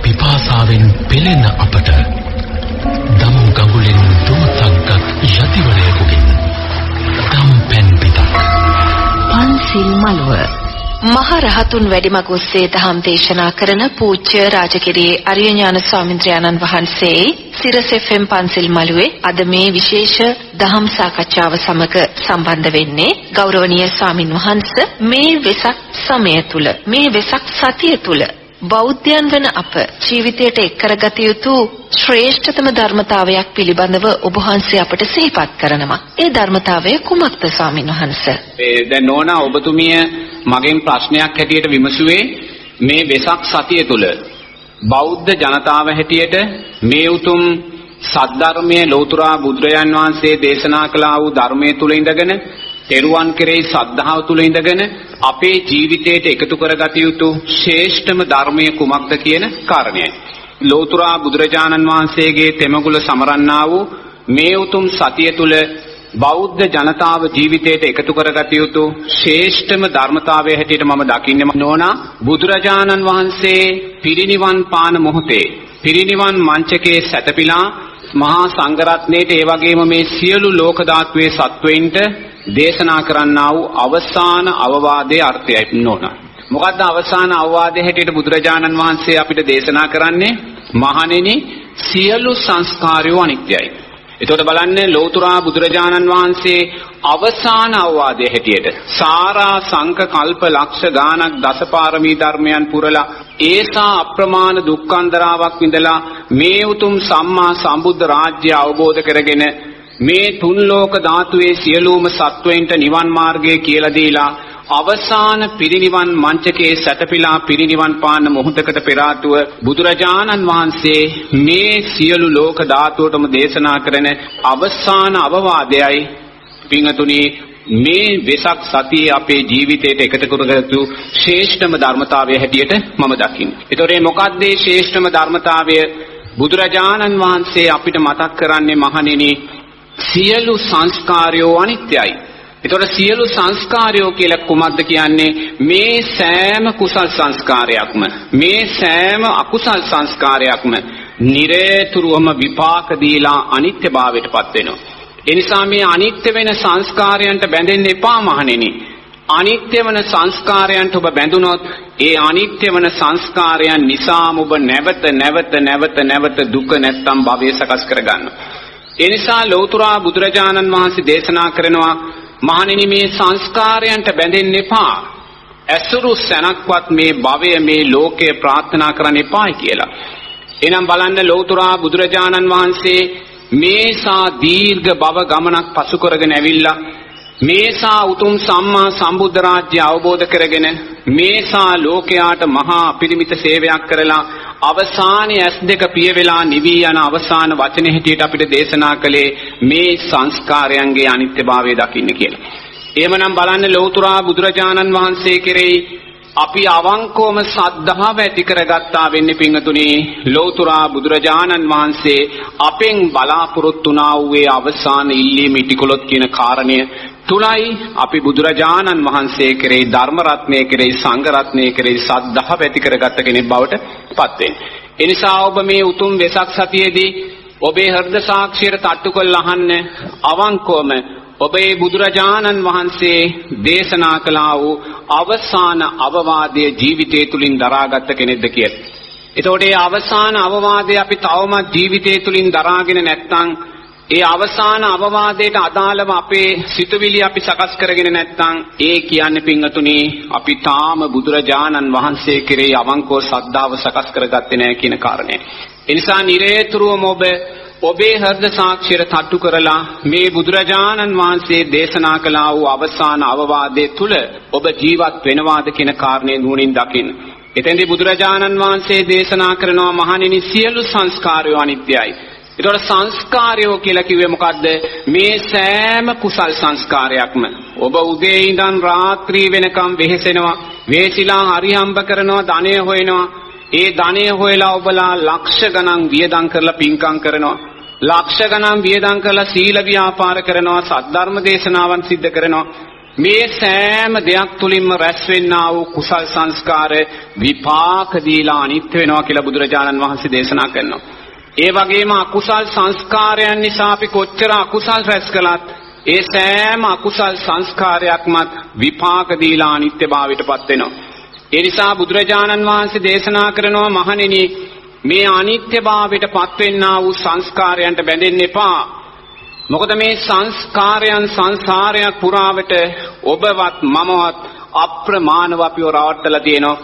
පිපාසාවෙන් පෙළෙන අපට දම් ගඟුලෙන් දුමතක්ගත් යතිවරයෙකුගෙන් දම් පැන් පිටක් පන්සිල් මළුව මහ රහතුන් වැඩිමග ඔස්සේ දහම් දේශනා කරන පූජ්‍ය රාජගිරියේ අරිය ඥාන ස්වාමීන් වහන්සේ සිරස FM පන්සිල් මළුවේ අද මේ විශේෂ දහම් සාකච්ඡාව සමග සම්බන්ධ වෙන්නේ ගෞරවනීය ස්වාමින් වහන්සේ මේ වෙසක් සමය තුල මේ වෙසක් සතිය තුල බෞද්ධයන් වන අප ජීවිතයට එක් කරගත යුතු ශ්‍රේෂ්ඨතම ධර්මතාවයක් පිළිබඳව ඔබ වහන්සේ අපට සිහිපත් කරනවා. ඒ ධර්මතාවය කුමක්ද ස්වාමින් වහන්සේ? දැන් නෝනා ඔබතුමිය මගෙන් ප්‍රශ්නයක් හැටියට විමසුවේ මේ වෙසක් සතිය තුල බෞද්ධ ජනතාව හැටියට මේ උතුම් සද්ධර්මයේ ලෞතුරා බුදුරජාන් වහන්සේ දේශනා කළා වූ ධර්මයේ තුල ඉඳගෙන තෙරුවන් කෙරෙහි ශ්‍රද්ධාව තුල ඉඳගෙන අපේ ජීවිතයට එකතු කරගත යුතු ශ්‍රේෂ්ඨම ධර්මය කුමක්ද කියන කාරණයයි. ලෞතුරා බුදුරජාණන් වහන්සේගේ තෙමගුල සමරන්නා වූ මේ උතුම් සතිය තුල බෞද්ධ ජනතාව ජීවිතයට එකතු කරගත යුතු ශ්‍රේෂ්ඨම ධර්මතාවය හැටියට මම දකින්නේ නෝනා බුදුරජාණන් වහන්සේ පිරිනිවන් පාන මොහොතේ පිරිනිවන් මංචකයේ සැතපීලා මහා සංඝරත්නයේට ඒ වගේම මේ සියලු ලෝක ධාතුවේ සත්වයින්ට දේශනා කරන්නා වූ අවසාන අවවාදයේ අර්ථයයි නෝනා. මොකද්ද අවසාන අවවාදයේ හැටියට බුදුරජාණන් වහන්සේ අපිට දේශනා කරන්නේ? මහණෙනි සියලු සංස්කාරයෝ අනිත්‍යයි. එතකොට බලන්න ලෞතුරා බුදුරජාණන් වහන්සේ අවසාන අවවාදයේ හැටියට සාරා සංක කල්ප ලක්ෂ ගානක් දසපාරමී ධර්මයන් පුරලා ඒසා අප්‍රමාණ දුක්ඛන්දරාවක් විඳලා මේ උතුම් සම්මා සම්බුද්ධ රාජ්‍ය අවබෝධ කරගෙන මේ තුන් ලෝක ධාතුවේ සියලුම සත්වයින්ට නිවන් මාර්ගය කියලා දීලා අවසාන පිරිනිවන් මංචකයේ සැතපීලා පිරිනිවන් පාන මොහොතකට පෙර ආතුව බුදුරජාණන් වහන්සේ මේ සියලු ලෝක ධාතුවටම දේශනා කරන අවසාන අවවාදයයි පින්තුනි මේ වෙසක් සතියේ අපේ ජීවිතයට එකතු කරගත්තු ශ්‍රේෂ්ඨම ධර්මතාවය හැටියට මම දකින්නේ. ඒතොර මොකක්ද මේ ශ්‍රේෂ්ඨම ධර්මතාවය? බුදුරජාණන් වහන්සේ අපිට මතක් කරන්නේ මහණෙනි සියලු සංස්කාරයෝ අනිත්‍යයි. ඒතකොට සියලු සංස්කාරයෝ කියලා කුමක්ද කියන්නේ? මේ සෑම කුසල් සංස්කාරයක්ම මේ සෑම අකුසල් සංස්කාරයක්ම නිරේතුරුවම විපාක දීලා අනිත්‍යභාවයටපත් වෙනවා. ඒ නිසා මේ අනිත්‍ය වෙන සංස්කාරයන්ට බැඳෙන්න එපා මහණෙනි. අනිත්‍ය වෙන සංස්කාරයන්ට ඔබ බැඳුනොත් ඒ අනිත්‍ය වෙන සංස්කාරයන් නිසාම ඔබ නැවත දුක නැත්තම් භවය සකස් කරගන්නවා. ඒ නිසා ලෞතුරා බුදුරජාණන් වහන්සේ දේශනා කරනවා මහණෙනි මේ සංස්කාරයන්ට බැඳෙන්න එපා. ඇසුරු සැනක්වත් මේ භවය මේ ලෝකය ප්‍රාර්ථනා කරන්න එපායි කියලා. එනම් බලන්න ලෞතුරා බුදුරජාණන් වහන්සේ මේසා දීර්ඝ භව ගමනක් පසු කරගෙන ඇවිල්ලා මේසා උතුම් සම්මා සම්බුද්ධ රාජ්‍ය අවබෝධ කරගෙන මේසා ලෝකයාට මහා අපරිමිත සේවයක් කරලා අවසානයේ S2 පිය වෙලා නිවි යන අවසාන වචනේ හැටියට අපිට දේශනා කළේ මේ සංස්කාරයන්ගේ අනිත්‍යභාවය දකින්න කියලා. එහෙමනම් බලන්න ලෞතුරා බුදුරජාණන් වහන්සේ කෙරෙහි අපි අවංකවම ශ්‍රද්ධාව ඇති කරගත්තා වෙන්නේ පින්තුනි ලෞතුරා බුදුරජාණන් වහන්සේ අපෙන් බලාපොරොත්තු වුණා වූ අවසාන ඉල්ලීම ඉටිකොලොත් කියන කාරණය තුලයි අපි බුදුරජාණන් වහන්සේ කෙරෙහි ධර්ම රත්නය කෙරෙහි සංඝ රත්නය කෙරෙහි ශ්‍රද්ධාව ඇති කරගත්ත කෙනෙක් බවට පත් වෙන්නේ. ඒ නිසා ඔබ මේ උතුම් වෙසක් සතියේදී ඔබේ හෘද සාක්ෂියට තට්ටු කරලා අහන්න අවංකවම ඔබේ බුදුරජාණන් වහන්සේ දේශනා කළා වූ අවසාන අවවාදයේ ජීවිතය තුලින් දරාගත් කෙනෙක්ද කියලා. එතකොට මේ අවසාන අවවාදය අපි තවමත් ජීවිතය තුලින් දරාගෙන නැත්නම් ඒ අවසාන අවවාදයට අදාළව අපේ සිතුවිලි අපි සකස් කරගෙන නැත්නම් ඒ කියන්නේ පින්වතුනි අපි තාම බුදුරජාණන් වහන්සේ කෙරෙහි අවංකව ශ්‍රද්ධාව සකස් කරගත්තේ නැහැ කියන කාරණය. ඒ නිසා නිරේතුරුවම ඔබේ හෘද සාක්ෂියට තට්ටු කරලා මේ බුදුරජාණන් වහන්සේ දේශනා කළා වූ අවසාන අවවාදයේ තුල ඔබ ජීවත් වෙනවාද කියන කාරණේ නුවණින් දකින්න. එතෙන්දී බුදුරජාණන් වහන්සේ දේශනා කරනවා මහණෙනි සියලු සංස්කාරයෝ අනිත්‍යයි. ඒතකොට සංස්කාරයෝ කියලා කිව්වේ මොකද්ද? මේ සෑම කුසල් සංස්කාරයක්ම ඔබ උදේ ඉඳන් රාත්‍රී වෙනකම් වෙහෙසෙනවා, වේසිලා හරිහම්බ කරනවා, ධනය හොයනවා. ඒ ධනය හොයලා ඔබලා ලක්ෂ ගණන් වියදම් කරලා පින්කම් කරනවා. ලක්ෂ ගණන් වියදම් කරලා සීල ව්‍යාපාර කරනවා, සද්ධර්ම දේශනාවන් සිද්ධ කරනවා. මේ සෑම දෙයක් තුලින්ම රැස් වෙන්නා වූ කුසල් සංස්කාර විපාක දීලා අනිත්‍ය වෙනවා කියලා බුදුරජාණන් වහන්සේ දේශනා කරනවා. ඒ වගේම අකුසල් සංස්කාරයන් නිසා අපි කොච්චර අකුසල් රැස් කළත් ඒ සෑම අකුසල් සංස්කාරයක්ම විපාක දීලා අනිත්‍යභාවයටපත් වෙනවා. ඒ නිසා බුදුරජාණන් වහන්සේ දේශනා කරනවා මහණෙනි මේ අනිත්‍යභාවයටපත් වෙන්නා වූ සංස්කාරයන්ට බැඳෙන්න එපා. මොකද මේ සංස්කාරයන් සංසාරයක් පුරාවට ඔබවත් මමවත් අප්‍රමාණව අපිව රවට්ටලා තියෙනවා.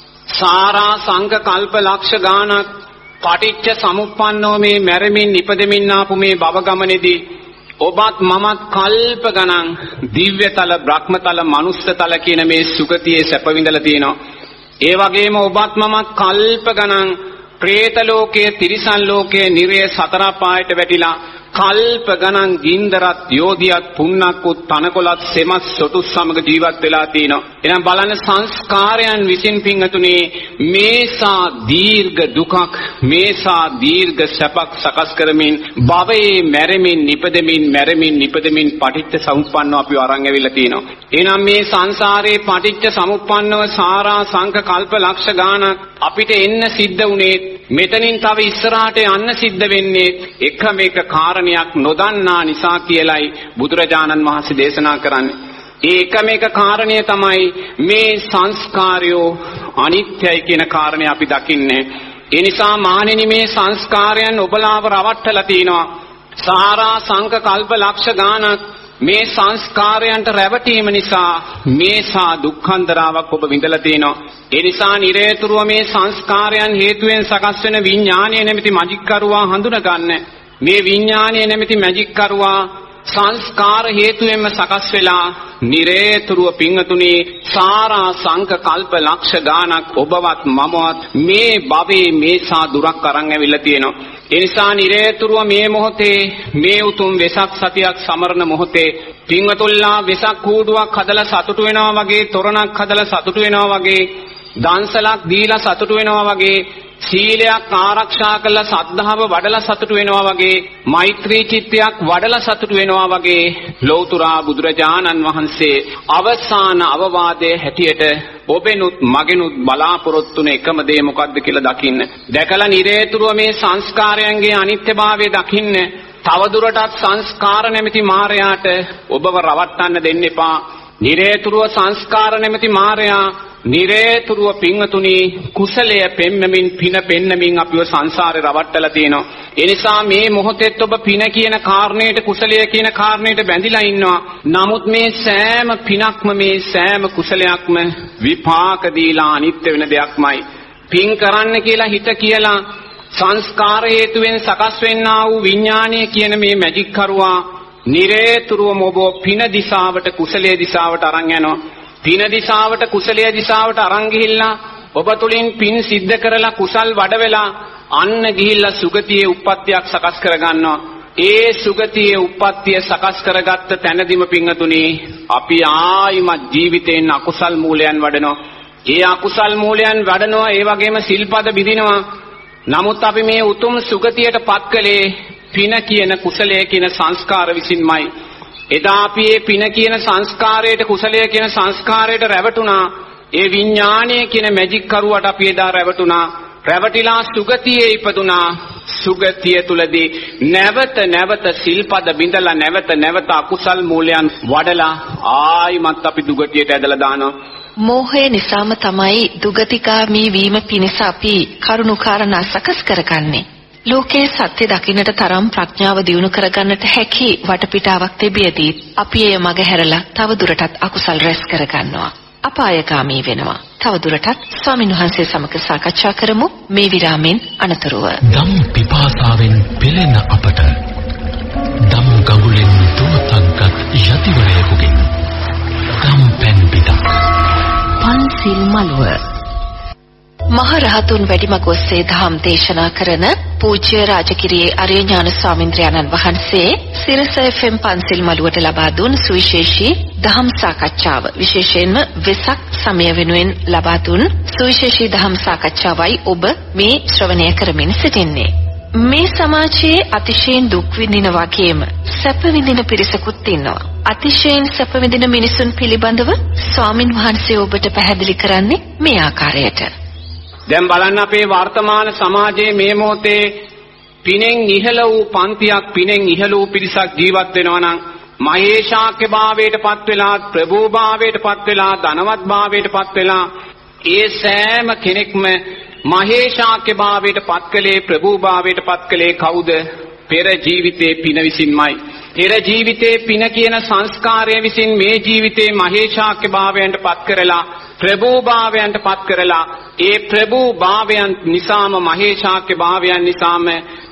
සාරා සංඝ කල්ප ලක්ෂ ගානක් පටිච්ච සමුප්පන්නෝ මේ මැරෙමින් ඉපදෙමින් ආපු මේ භව ගමනේදී ඔබත් මමත් කල්ප ගණන් දිව්‍යතල බ්‍රහ්මතල මනුස්සතල කියන මේ සුගතියේ සැප විඳලා තියෙනවා. ඒ වගේම ඔබත් මමත් කල්ප ගණන් പ്രേත ලෝකයේ තිරිසන් ලෝකයේ නිරය සතර පායට වැටිලා කල්ප ගණන් ගින්දරත් යෝධියත් පුන්නක්කුත් තනකොළත් සෙමත් සොටු සමග ජීවත් වෙලා තිනවා. එහෙනම් බලන්න සංස්කාරයන් විසින් පින්තුනේ මේසා දීර්ඝ දුකක් මේසා දීර්ඝ සැපක් සකස් කරමින් භවයේ මැරෙමින් නිපදෙමින් පටිච්ච සමුප්පන්නව අපිව අරන් ඇවිල්ලා තිනවා. එහෙනම් මේ සංසාරේ පටිච්ච සමුප්පන්නව සාරා සංඛ කල්ප ලක්ෂ ගානක් අපිට එන්න සිද්ධ වුණේ මෙතනින් තව ඉස්සරහට යන්න සිද්ධ වෙන්නේ එකම එක කාරණයක් නොදන්නා නිසා කියලයි බුදුරජාණන් වහන්සේ දේශනා කරන්නේ. ඒ එකම එක කාරණය තමයි මේ සංස්කාරයෝ අනිත්‍යයි කියන කාරණය අපි දකින්නේ. ඒ නිසා මහණෙනි මේ සංස්කාරයන් ඔබලාව රවට්ටලා තිනවා. සාරා සංඛ කල්ප ලක්ෂ ගානක් මේ සංස්කාරයන්ට රැවටීම නිසා මේසා දුක්ඛන්දරාවක් ඔබ විඳලා තිනවා. ඒ නිසා නිරේතුරුව මේ සංස්කාරයන් හේතුවෙන් සකස් වෙන විඥානය නැමැති මැජික් කරුවා හඳුනා ගන්න. මේ විඥානය නැමැති මැජික් කරුවා සංස්කාර හේතුවෙන්ම සකස් වෙලා නිරේතුරුව පිංගතුණී සාරා සංඛ කල්ප ලක්ෂ ගානක් ඔබවත් මමවත් මේ භවයේ මේසා දුරක් අරන් ඇවිල්ලා තියෙනවා. ඒ නිසා නිරේතුරුව මේ මොහොතේ මේ උතුම් වෙසක් සතියක් සමරන මොහොතේ පිංගතුල්ලා වෙසක් කූඩුවක් හදලා සතුටු වෙනවා වගේ තොරණක් හදලා සතුටු වෙනවා වගේ දන්සලක් දීලා සතුටු වෙනවා වගේ සීලයක් ආරක්ෂා කරලා සද්ධාව වඩලා සතුටු වෙනවා වගේ මෛත්‍රී චිත්තයක් වඩලා සතුටු වෙනවා වගේ ලෞතුරා බුදුරජාණන් වහන්සේ අවසාන අවවාදයේ හැටියට ඔබෙනුත් මගෙනුත් බලාපොරොත්තුන එකම දේ මොකද්ද කියලා දකින්න. දැකලා නිරේතුරුව මේ සංස්කාරයන්ගේ අනිත්‍යභාවය දකින්න. තවදුරටත් සංස්කාර නැමැති මායයට ඔබව රවට්ටන්න දෙන්න එපා. නිරේතුරුව සංස්කාර නැමැති මායයා නිරේතුරුව පින්වතුනි කුසලය පෙන්වමින් පින පෙන්වමින් අපිව සංසාරේ රවට්ටලා තියෙනවා. ඒ නිසා මේ මොහොතේත් ඔබ පින කියන කාරණේට කුසලය කියන කාරණේට බැඳිලා ඉන්නවා. නමුත් මේ සෑම පිනක්ම මේ සෑම කුසලයක්ම විපාක දීලා අනිත්‍ය වෙන දෙයක්මයි. පින් කරන්න කියලා හිත කියලා සංස්කාර හේතුවෙන් සකස් වෙන්නා වූ විඥානය කියන මේ මැජික් කරුවා නිරේතුරුවම ඔබ පින දිශාවට කුසලයේ දිශාවට අරන් යනවා. පින දිශාවට කුසලයේ දිශාවට අරන් ගිහිල්ලා ඔබ තුලින් පින් සිද්ධ කරලා කුසල් වඩ වෙලා අන්න ගිහිල්ලා සුගතියේ උප්පත්තියක් සකස් කරගන්නවා. ඒ සුගතියේ උප්පත්තිය සකස් කරගත්ත තැනදීම පින්තුණි අපි ආයිමත් ජීවිතේන අකුසල් මූලයන් වඩනවා. ඒ අකුසල් මූලයන් වඩනවා ඒ වගේම සිල්පද බිඳිනවා. නමුත් අපි මේ උතුම් සුගතියටපත් කළේ පින කියන කුසලයේ කියන සංස්කාර විසින්මයි. එදා අපි මේ පින කියන සංස්කාරයට කුසලයේ කියන සංස්කාරයට රැවටුණා. ඒ විඥානය කියන මැජික් කරුවට අපි එදා රැවටුණා. රැවටිලා සුගතියේ ඉපදුනා. සුගතිය තුලදී නැවත සිල්පද බිඳලා නැවත අකුසල් මූලයන් වඩලා ආයිමත් අපි දුගතියට ඇදලා දානවා. මෝහය නිසාම තමයි දුගතිගාමී වීම පිණිස අපි කරුණාකාරණා සකස් කරගන්නේ. ලෝකයේ සත්‍ය දකින්නට තරම් ප්‍රඥාව දියුණු කරගන්නට හැකි වටපිටාවක් තිබියදී අපි එය මගහැරලා තව දුරටත් අකුසල් රැස් කරගන්නවා. අපායගාමී වෙනවා. තව දුරටත් ස්වාමීන් වහන්සේ සමග සාකච්ඡා කරමු මේ විරාමෙන් අනතුරුව. දම් පිපාසාවෙන් පෙළෙන අපට දම් ගඟුලෙන් දුවතක්ගත් යතිවරයෙකුගෙන් දම් පැන් පිටක් පන්සිල් මළුව මහරහතුන් වැඩිමග ඔස්සේ දහම් දේශනා කරන පූජ්‍ය රාජකිරියේ අරියඥාන ස්වාමින්ද්‍රයන්න් වහන්සේ සිරස FM පන්සිල් මළුවට ලබා දුන් සුවිශේෂී දහම් සාකච්ඡාව විශේෂයෙන්ම වෙසක් සමය වෙනුවෙන් ලබා දුන් සුවිශේෂී දහම් සාකච්ඡාවයි ඔබ මේ ශ්‍රවණය කරමින් සිටින්නේ. මේ සමාජයේ අතිශයින් දුක් විඳින වගේම සැප විඳින පිරිසකුත් ඉන්නවා. අතිශයින් සැප විඳින මිනිසුන් පිළිබඳව ස්වාමින් වහන්සේ ඔබට පැහැදිලි කරන්නේ මේ ආකාරයට. දැන් බලන්න අපේ වර්තමාන සමාජයේ මේ මොහොතේ පිනෙන් ඉහළ වූ පන්තියක් පිනෙන් ඉහළ වූ පිරිසක් ජීවත් වෙනවා නම් මහේශාක්‍ය භාවයටපත් වෙලා ප්‍රභූ භාවයටපත් වෙලා ධනවත් භාවයටපත් වෙලා ඒ සෑම කෙනෙක්ම මහේශාක්‍ය භාවයටපත් කළේ ප්‍රභූ භාවයටපත් කළේ කවුද? පෙර ජීවිතේ පින විසින්මයි. පෙර ජීවිතේ පින කියන සංස්කාරය විසින් මේ ජීවිතේ මහේශාක්‍ය භාවයන්ටපත් කරලා ප්‍රභූ භාවයන්ටපත් කරලා ඒ ප්‍රභූ භාවයන් නිසාම මහේශාක්‍ය භාවයන් නිසාම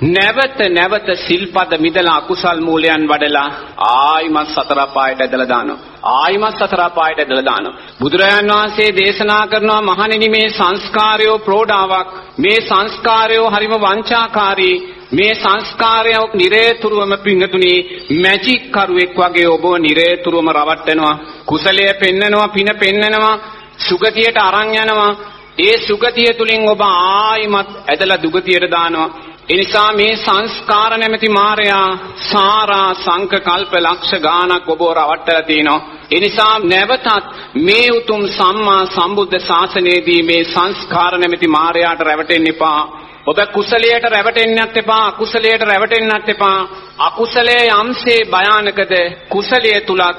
නැවත සිල්පද මිදලා අකුසල් මූලයන් වඩලා ආයිමත් සතර පායට ඇදලා දානවා. ආයිමත් සතර පායට ඇදලා දානවා. බුදුරජාන් වහන්සේ දේශනා කරනවා මහණෙනි මේ සංස්කාරයෝ ප්‍රෝඩාවක්. මේ සංස්කාරයෝ හරිම වංචාකාරී. මේ සංස්කාරය නිරේතුරුවම පිංගතුනි මැජික් කරුවෙක් වගේ ඔබව නිරේතුරුවම රවට්ටනවා. කුසලයේ පෙන්නනවා, පින පෙන්නනවා, සුගතියට අරන් යනවා. ඒ සුගතිය තුලින් ඔබ ආයිමත් ඇදලා දුගතියට දානවා. එනිසා මේ සංස්කාර නැමැති මායයා සාරා සංක කල්ප ලක්ෂ ගානක් ඔබව රවට්ටලා තිනවා. එනිසා නැවතත් මේ උතුම් සම්මා සම්බුද්ධ ශාසනයේදී මේ සංස්කාර නැමැති මායයාට රැවටෙන්න එපා. ඔබ කුසලයට රැවටෙන්නත් එපා, අකුසලයට රැවටෙන්නත් එපා. අකුසලයේ යම්සේ භයානකද කුසලයේ තුලත්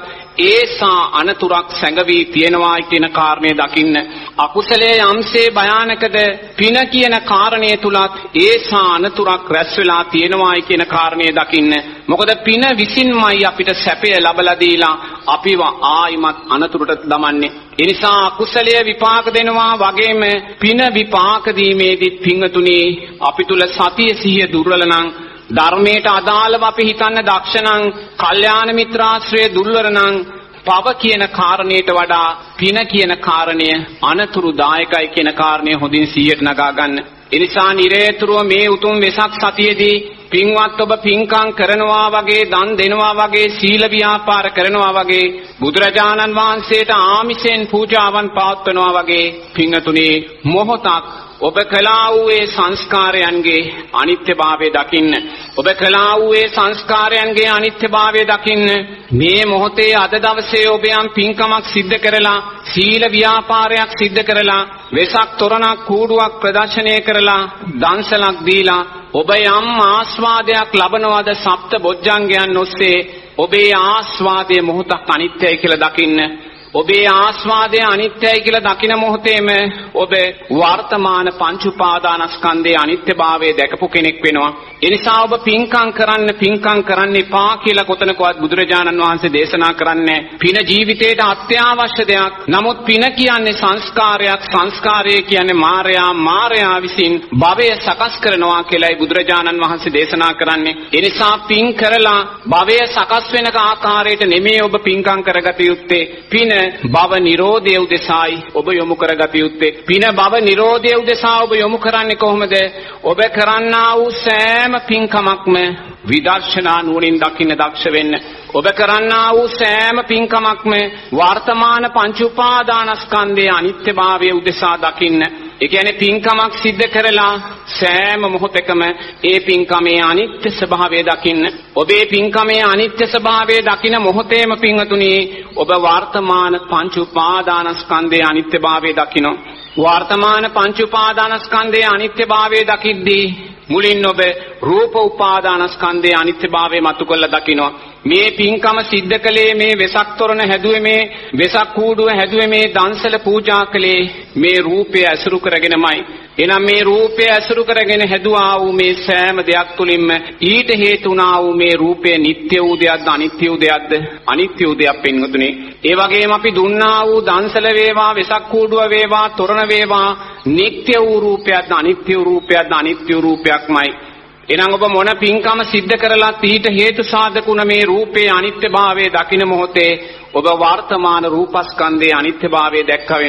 ඒසා අනතුරක් සැඟවී තියෙනවා කියන කාරණය දකින්න. අකුසලයේ යම්සේ භයානකද පින කියන කාරණය තුලත් ඒසා අනතුරක් රැස් වෙලා තියෙනවායි කියන කාරණය දකින්න. මොකද පින විසින්මයි අපිට සැපය ලබලා දීලා අපිව ආයිමත් අනතුරට දමන්නේ. ඒ නිසා අකුසලයේ විපාක දෙනවා වගේම පින විපාක දීමේදී පිංගතුණි අපි තුල සතිය සිහිය දුර්වල නම් ධර්මයට අදාළව අපි හිතන්න දක්ෂ නම් කල්යාණ මිත්‍රාශ්‍රය දුර්වල නම් පව කියන කාරණයට වඩා පින කියන කාරණය අනතුරුදායකයි කියන කාරණය හොඳින් සිහියට නගා ගන්න. ඒ නිසා නිරේතුරුව මේ උතුම් වෙසක් සතියේදී පින්වත් ඔබ පින්කම් කරනවා වගේ, දන් දෙනවා වගේ, සීල ව්‍යාපාර කරනවා වගේ, බුදුරජාණන් වහන්සේට ආමිෂෙන් පූජාවන් පවත්වනවා වගේ පින්තුණි මොහොතක් ඔබ කළා වූ ඒ සංස්කාරයන්ගේ අනිත්‍යභාවය දකින්න. ඔබ කළා වූ ඒ සංස්කාරයන්ගේ අනිත්‍යභාවය දකින්න. මේ මොහොතේ අද දවසේ ඔබ යම් පින්කමක් සිද්ධ කරලා, සීල ව්‍යාපාරයක් සිද්ධ කරලා, වෙසක් තොරණක් කූඩුවක් ප්‍රදර්ශනය කරලා, දන්සලක් දීලා ඔබ යම් ආස්වාදයක් ලබනවද සප්ත බොජ්ජංගයන් ඔස්සේ ඔබේ ආස්වාදයේ මොහොතක් අනිත්‍යයි කියලා දකින්න. ඔබේ ආස්වාදය අනිත්‍යයි කියලා දකින මොහොතේම ඔබ වර්තමාන පංච උපාදානස්කන්ධයේ අනිත්‍යභාවය දැකපු කෙනෙක් වෙනවා. ඒ නිසා ඔබ පින්කම් කරන්න එපා කියලා කොතනකවත් බුදුරජාණන් වහන්සේ දේශනා කරන්නේ. පින ජීවිතයට අත්‍යවශ්‍ය දෙයක්. නමුත් පින කියන්නේ සංස්කාරයක්, සංස්කාරය කියන්නේ මායයා විසින් භවය සකස් කරනවා කියලායි බුදුරජාණන් වහන්සේ දේශනා කරන්නේ. ඒ නිසා පින් කරලා භවය සකස් වෙන ආකාරයට නෙමෙයි ඔබ පින්කම් කරගත යුත්තේ. පින භව නිරෝධය උදෙසායි ඔබ යොමු කරගත යුත්තේ. පින භව නිරෝධය උදෙසා ඔබ යොමු කරන්නේ කොහොමද? ඔබ කරන්නා වූ සෑම පින්කමක්ම විදර්ශනා නුවණින් දකින්න දක්ෂ වෙන්න. ඔබ කරන්නා වූ සෑම පින්කමක්ම වර්තමාන පංච උපාදානස්කන්ධයේ අනිත්‍යභාවය උදෙසා දකින්න. ඒ කියන්නේ පින්කමක් සිද්ධ කරලා සෑම මොහොතකම ඒ පින්කමේ අනිත්‍ය ස්වභාවය දකින්න. ඔබේ පින්කමේ අනිත්‍ය ස්වභාවය දකින මොහොතේම පින්වතුනි ඔබ වර්තමාන පංච උපාදානස්කන්ධයේ අනිත්‍යභාවය දකින්න. වර්තමාන පංච උපාදානස්කන්ධයේ අනිත්‍යභාවය දකිද්දී මුලින් ඔබ රූප උපාදානස්කන්ධයේ අනිත්‍යභාවය මතු කරලා දකිනවා. මේ පින්කම සිද්ධ කළේ, මේ වෙසක් තොරණ හැදුවේ, මේ වෙසක් කූඩුව හැදුවේ, මේ දන්සල පූජා කළේ මේ රූපය අසුරු කරගෙනමයි. එනම් මේ රූපය අසුරු කරගෙන හැදුවා වූ මේ සෑම දෙයක් තුලින්ම ඊට හේතු වුණා වූ මේ රූපය නිට්ටය වූ දෙයක්ද අනිත්‍ය වූ දෙයක්ද? අනිත්‍ය වූ දෙයක් පින්වතුනි. ඒ වගේම අපි දුන්නා වූ දන්සල වේවා, වෙසක් කූඩුව වේවා, තොරණ වේවා නිට්ටය වූ රූපයක්ද අනිත්‍ය වූ රූපයක්ද? අනිත්‍ය වූ රූපයක්මයි. එනම් ඔබ මොන පින්කම සිද්ධ කරලා ඊට හේතු සාධකුණ මේ රූපේ අනිත්‍යභාවය දකින මොහොතේ ඔබ වර්තමාන රූපස්කන්ධයේ අනිත්‍යභාවය දැක්ක වෙනවා.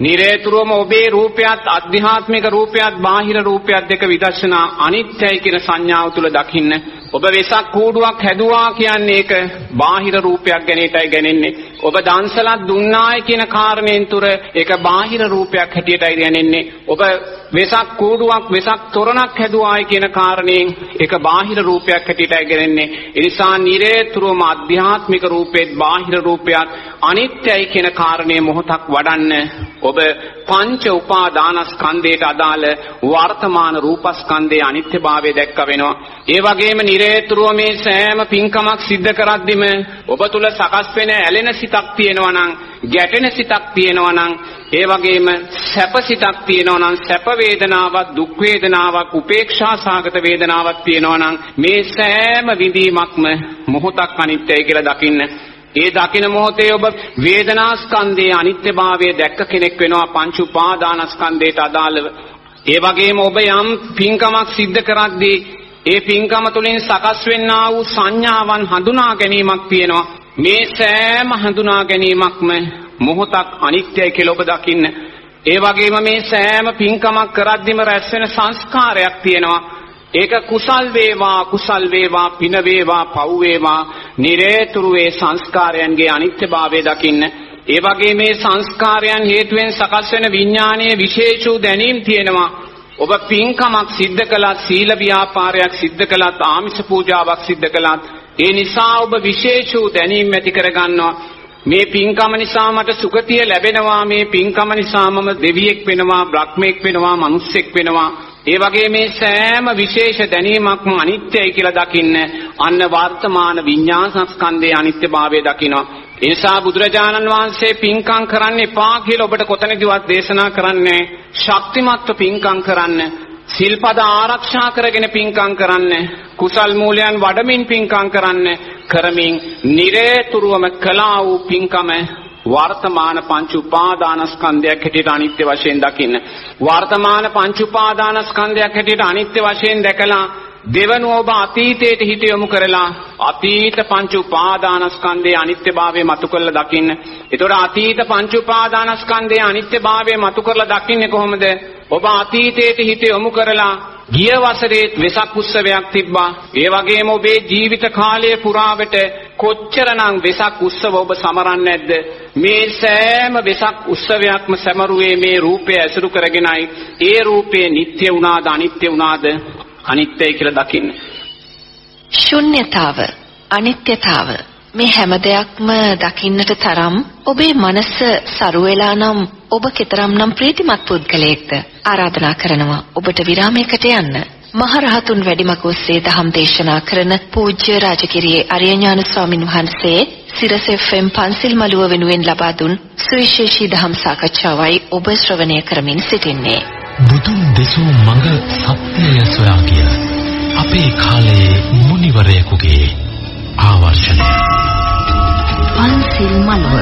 නිරේතුරුවම ඔබේ රූපයත් අධ්‍යාත්මික රූපයත් බාහිර රූපයත් දෙක විදර්ශනා අනිත්‍යයි කියන සංඥාව තුල දකින්න. ඔබ වෙසක් කූඩුවක් හැදුවා කියන්නේ ඒක බාහිර රූපයක් ගැනීමටයි ගැනෙන්නේ. ඔබ දන්සලක් දුන්නායි කියන කාරණයෙන් තුර ඒක බාහිර රූපයක් හැටියටයි ගැනෙන්නේ. ඔබ වෙසක් කූඩුවක් වෙසක් තොරණක් හැදුවායි කියන කාරණයෙන් ඒක බාහිර රූපයක් හැටියටයි ගැනෙන්නේ. ඒ නිසා නිරේතුරුවම අධ්‍යාත්මික රූපෙත් බාහිර රූපයත් අනිත්‍යයි කියන කාරණේ මොහොතක් වඩන්න. ඔබ පංච උපාදානස්කන්ධයට අදාළ වර්තමාන රූපස්කන්ධයේ අනිත්‍යභාවය දැක්ක වෙනවා. ඒ වගේම නිරේතුරුව මේ සෑම පින්කමක් සිද්ධ කරද්දිම ඔබ තුල සකස් වෙන ඇලෙන සිතක් තියෙනවා නම්, ගැටෙන සිතක් තියෙනවා නම්, ඒ වගේම සැප සිතක් තියෙනවා නම්, සැප වේදනාවක්, දුක් වේදනාවක්, උපේක්ෂා සාගත වේදනාවක් තියෙනවා නම් මේ සෑම විඳීමක්ම මොහොතක් අනිත්‍යයි කියලා දකින්න. ඒ දකින මොහොතේ ඔබ වේදනාස්කන්ධයේ අනිත්‍යභාවය දැක්ක කෙනෙක් වෙනවා පංච උපාදානස්කන්ධයට අදාළව. ඒ වගේම ඔබ යම් පින්කමක් සිද්ධ කරද්දී ඒ පින්කම තුළින් සකස් වෙන්නා වූ සංඥාවන් හඳුනා ගැනීමක් තියෙනවා. මේ සෑම හඳුනා ගැනීමක්ම මොහොතක් අනිත්‍යයි කියලා ඔබ දකින්න. ඒ වගේම මේ සෑම පින්කමක් කරද්දිම රැස් වෙන සංස්කාරයක් තියෙනවා. ඒක කුසල් වේවා අකුසල් වේවා පින වේවා පව් වේවා නිරේතුරු වේ සංස්කාරයන්ගේ අනිත්‍යභාවය දකින්න. ඒ වගේ මේ සංස්කාරයන් හේතුවෙන් සකස් වෙන විඥානයේ විශේෂ වූ දැනීම් තියෙනවා. ඔබ පින්කමක් සිද්ධ කළත්, සීල ව්‍යාපාරයක් සිද්ධ කළත්, ආමිෂ පූජාවක් සිද්ධ කළත් ඒ නිසා ඔබ විශේෂ වූ දැනීම් ඇති කරගන්නවා. මේ පින්කම නිසා මට සුගතිය ලැබෙනවා, මේ පින්කම නිසා මම දෙවියෙක් වෙනවා, බ්‍රහ්මෙක් වෙනවා, මනුස්සෙක් වෙනවා. ඒ වගේ මේ සෑම විශේෂ දැනීමක්ම අනිත්‍යයි කියලා දකින්න අන්න වර්තමාන විඤ්ඤාණස්කන්ධයේ අනිත්‍යභාවය දකිනවා. ඒ නිසා බුදුරජාණන් වහන්සේ පින්කම් කරන්න එපා කියලා ඔබට කොතනදීවත් දේශනා කරන්නේ. ශක්තිමත්ව පින්කම් කරන්න, සිල්පද ආරක්ෂා කරගෙන පින්කම් කරන්න, කුසල් මූලයන් වඩමින් පින්කම් කරන්න, කරමින් නිරේතුරුවම කළා වූ පින්කම වර්තමාන පංච උපාදානස්කන්ධයක් හැටියට අනිත්‍ය වශයෙන් දකින්න. වර්තමාන පංච උපාදානස්කන්ධයක් හැටියට අනිත්‍ය වශයෙන් දැකලා දෙවනුව ඔබ අතීතයට හිත යොමු කරලා අතීත පංච උපාදානස්කන්ධයේ අනිත්‍යභාවය මතු කරලා දකින්න. ඒතකොට අතීත පංච උපාදානස්කන්ධයේ අනිත්‍යභාවය මතු කරලා දකින්නේ කොහොමද? ඔබ අතීතයට හිත යොමු කරලා ගිය වසරේ වෙසක් උත්සවයක් තිබ්බා. ඒ වගේම ඔබේ ජීවිත කාලය පුරාවට කොච්චරනම් වෙසක් උත්සව ඔබ සමරන්නේ නැද්ද? මේ සෑම වෙසක් උත්සවයක්ම සමරුවේ මේ රූපය ඇසුරු කරගෙනයි. ඒ රූපේ නිට්ටය වුණාද අනිත්‍ය වුණාද? අනිත්‍යයි කියලා දකින්න. ශුන්‍යතාව, අනිත්‍යතාව මේ හැම දෙයක්ම දකින්නට තරම් ඔබේ මනස සරු වෙලා නම් ඔබ කතරම්නම් ප්‍රීතිමත් පුද්ගලයෙක්ද? ආරාධනා කරනවා ඔබට විරාමයකට යන්න. මහරහතුන් වැඩිමග ඔස්සේ දහම් දේශනා කරන පූජ්‍ය රාජගිරියේ අරියඥාන ස්වාමින් වහන්සේ සිරස FM පන්සිල් මළුව වෙනුවෙන් ලබා දුන් සුවිශේෂී දහම් සාකච්ඡාවයි ඔබ ශ්‍රවණය කරමින් සිටින්නේ. බුදුන් දෙසූ මඟ සත්‍යය සොයා ගිය අපේ කාලයේ මුනිවරයෙකුගේ ආවර්ෂණය. පන්සිල් මළුව.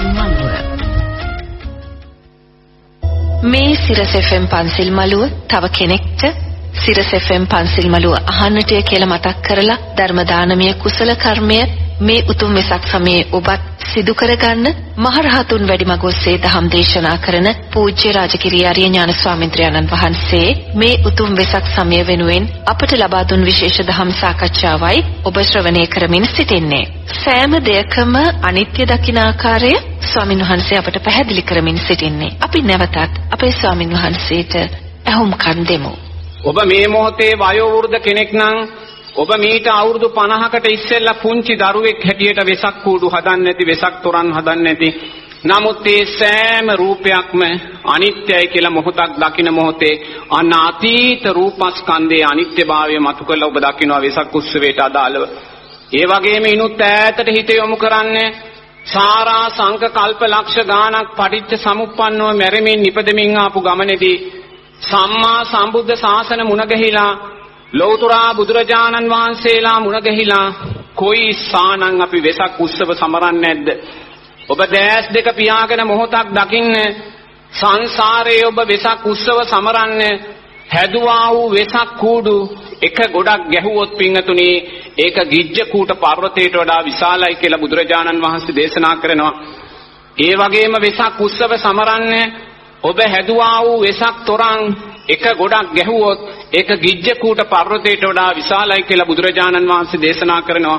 මේ සිරස FM පන්සිල් මළුව තව කෙනෙක්ට සිරස FM පන්සිල් මළුව අහන්නට කියලා මතක් කරලා ධර්ම දානමය කුසල කර්මය මේ උතුම් වෙසක් සමයේ ඔබත් සිදු කරගන්න මහරහතුන් වැඩිමග ඔස්සේ දහම් දේශනා කරන පූජ්‍ය රාජගිරිය අරියඥාන ස්වාමීන් වහන්සේ මේ උතුම් වෙසක් සමය වෙනුවෙන් අපට ලබා දුන් විශේෂ දහම් සාකච්ඡාවයි ඔබ ශ්‍රවණය කරමින් සිටින්නේ. සෑම දෙයකම අනිත්‍ය දකින ආකාරය ස්වාමීන් වහන්සේ අපට පැහැදිලි කරමින් සිටින්නේ. අපි නැවතත් අපේ ස්වාමීන් වහන්සේට අහුම්කන් දෙමු. ඔබ මේ මොහොතේ වයෝ වෘද්ධ කෙනෙක් නම් ඔබ මීට අවුරුදු 50කට ඉස්සෙල්ලා පුංචි දරුවෙක් හැටියට වෙසක් කූඩු හදන්නේ නැති, වෙසක් තොරන් හදන්නේ නැති. නමුත් ඒ සෑම රූපයක්ම අනිත්‍යයි කියලා මොහොතක් දකින මොහොතේ අන්න අතීත රූපස්කන්ධයේ අනිත්‍යභාවය මතු කරලා ඔබ දකිනවා වෙසක් උත්සවයට අදාළව. ඒ වගේම ඉනුත් ඈතට හිත යොමු කරන්නේ සාරා සංක කල්ප ලක්ෂ ගාණක් පටිච්ච සමුප්පන්නව මැරෙමින් නිපදෙමින් ආපු ගමනේදී සම්මා සම්බුද්ධ ශාසන මුණ ගැහිලා ලෞතුරා බුදුරජාණන් වහන්සේලා මුණ ගැහිලා කොයි සානං අපි වෙසක් උත්සව සමරන්නේ නැද්ද? ඔබ දැස් දෙක පියාගෙන මොහොතක් දකින්න සංසාරයේ ඔබ වෙසක් උත්සව සමරන්න හැදුවා වූ වෙසක් කූඩු එක ගොඩක් ගැහුවොත් පින්තුණි ඒක ගිජ්ජ කූට පර්වතයට වඩා විශාලයි කියලා බුදුරජාණන් වහන්සේ දේශනා කරනවා. ඒ වගේම වෙසක් උත්සව සමරන්න ඔබ හැදුවා වූ වෙසක් තොරන් එක ගොඩක් ගැහුවොත් ඒක ගිජ්ජකූට පර්වතයට වඩා විශාලයි කියලා බුදුරජාණන් වහන්සේ දේශනා කරනවා.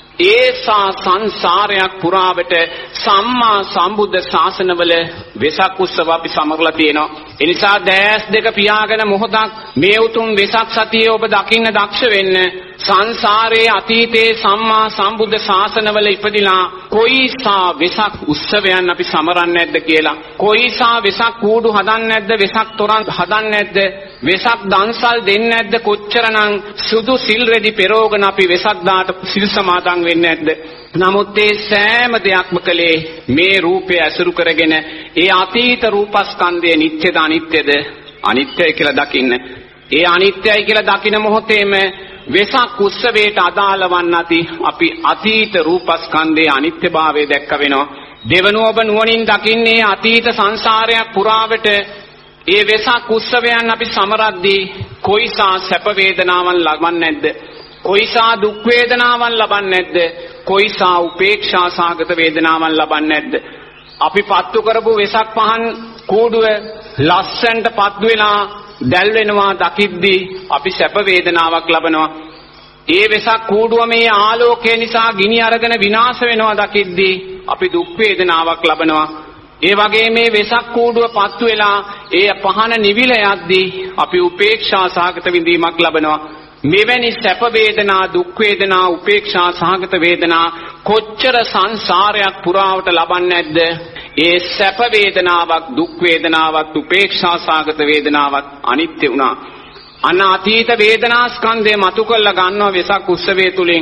ඒසා සංසාරයක් පුරාවට සම්මා සම්බුද්ධ ශාසනවල වෙසක් උත්සව අපි සමරලා තියෙනවා. ඒ නිසා දැස් දෙක පියාගෙන මොහොතක් මේ උතුම් වෙසක් සතියේ ඔබ දකින්න දක්ෂ වෙන්න. සංසාරයේ අතීතයේ සම්මා සම්බුද්ධ ශාසනවල ඉපදිලා කොයිසා වෙසක් උත්සවයන් අපි සමරන්නේ නැද්ද කියලා. කොයිසා වෙසක් කූඩු හදන්නේ නැද්ද, වෙසක් තොරන් හදන්නේ නැද්ද, වෙසක් දන්සල් දෙන්නේ නැද්ද, කොච්චරනම් සුදු සිල් රෙදි පෙරෝගන අපි වෙසක් දාට සිල් සමාදන් වෙන්නේ නැද්ද. නමුත් ඒ සෑම දෙයක්ම කලේ මේ රූපය ඇසුරු කරගෙන ඒ අතීත රූපස්කන්ධය නිට්ටයද අනිත්‍යද? අනිත්‍යයි කියලා දකින්න. ඒ අනිත්‍යයි කියලා දකින මොහොතේම වෙසක් උත්සවයට අදාළ වන්නති අපි අතීත රූපස්කන්ධයේ අනිත්‍යභාවය දැක්ක වෙනවා. දෙවනුව ඔබ නුවණින් දකින්නේ අතීත සංසාරයක් පුරාවට ඒ වෙසක් උත්සවයන් අපි සමරද්දී කොයිසා සැප වේදනාවන් ලබන්නේ නැද්ද? කොයිසා දුක් වේදනාවන් ලබන්නේ නැද්ද? කොයිසා උපේක්ෂා සාගත වේදනාවන් ලබන්නේ නැද්ද? අපි පත්තු කරපු වෙසක් පහන් කූඩුව ලස්සනට පත්තු වෙලා දැල් වෙනවා දකිද්දී අපි සැප වේදනාවක් ලබනවා. ඒ වෙසක් කූඩුව මේ ආලෝකය නිසා ගිනි අරගෙන විනාශ වෙනවා දකිද්දී අපි දුක් වේදනාවක් ලබනවා. ඒ වගේ මේ වෙසක් කූඩුව පත්තු වෙලා ඒ පහන නිවිල යද්දී අපි උපේක්ෂා සාගත විඳීමක් ලබනවා. මෙවැනි සැප වේදනා, දුක් වේදනා, උපේක්ෂා සහගත වේදනා කොච්චර සංසාරයක් පුරාවට ලබන්නේ නැද්ද? ඒ සැප වේදනාවක්, දුක් වේදනාවක්, උපේක්ෂා සහගත වේදනාවක් අනිත්‍ය වුණා. අන්න අතීත වේදනා ස්කන්ධය මතු කරලා ගන්නවා වෙසක් උත්සවය තුලින්.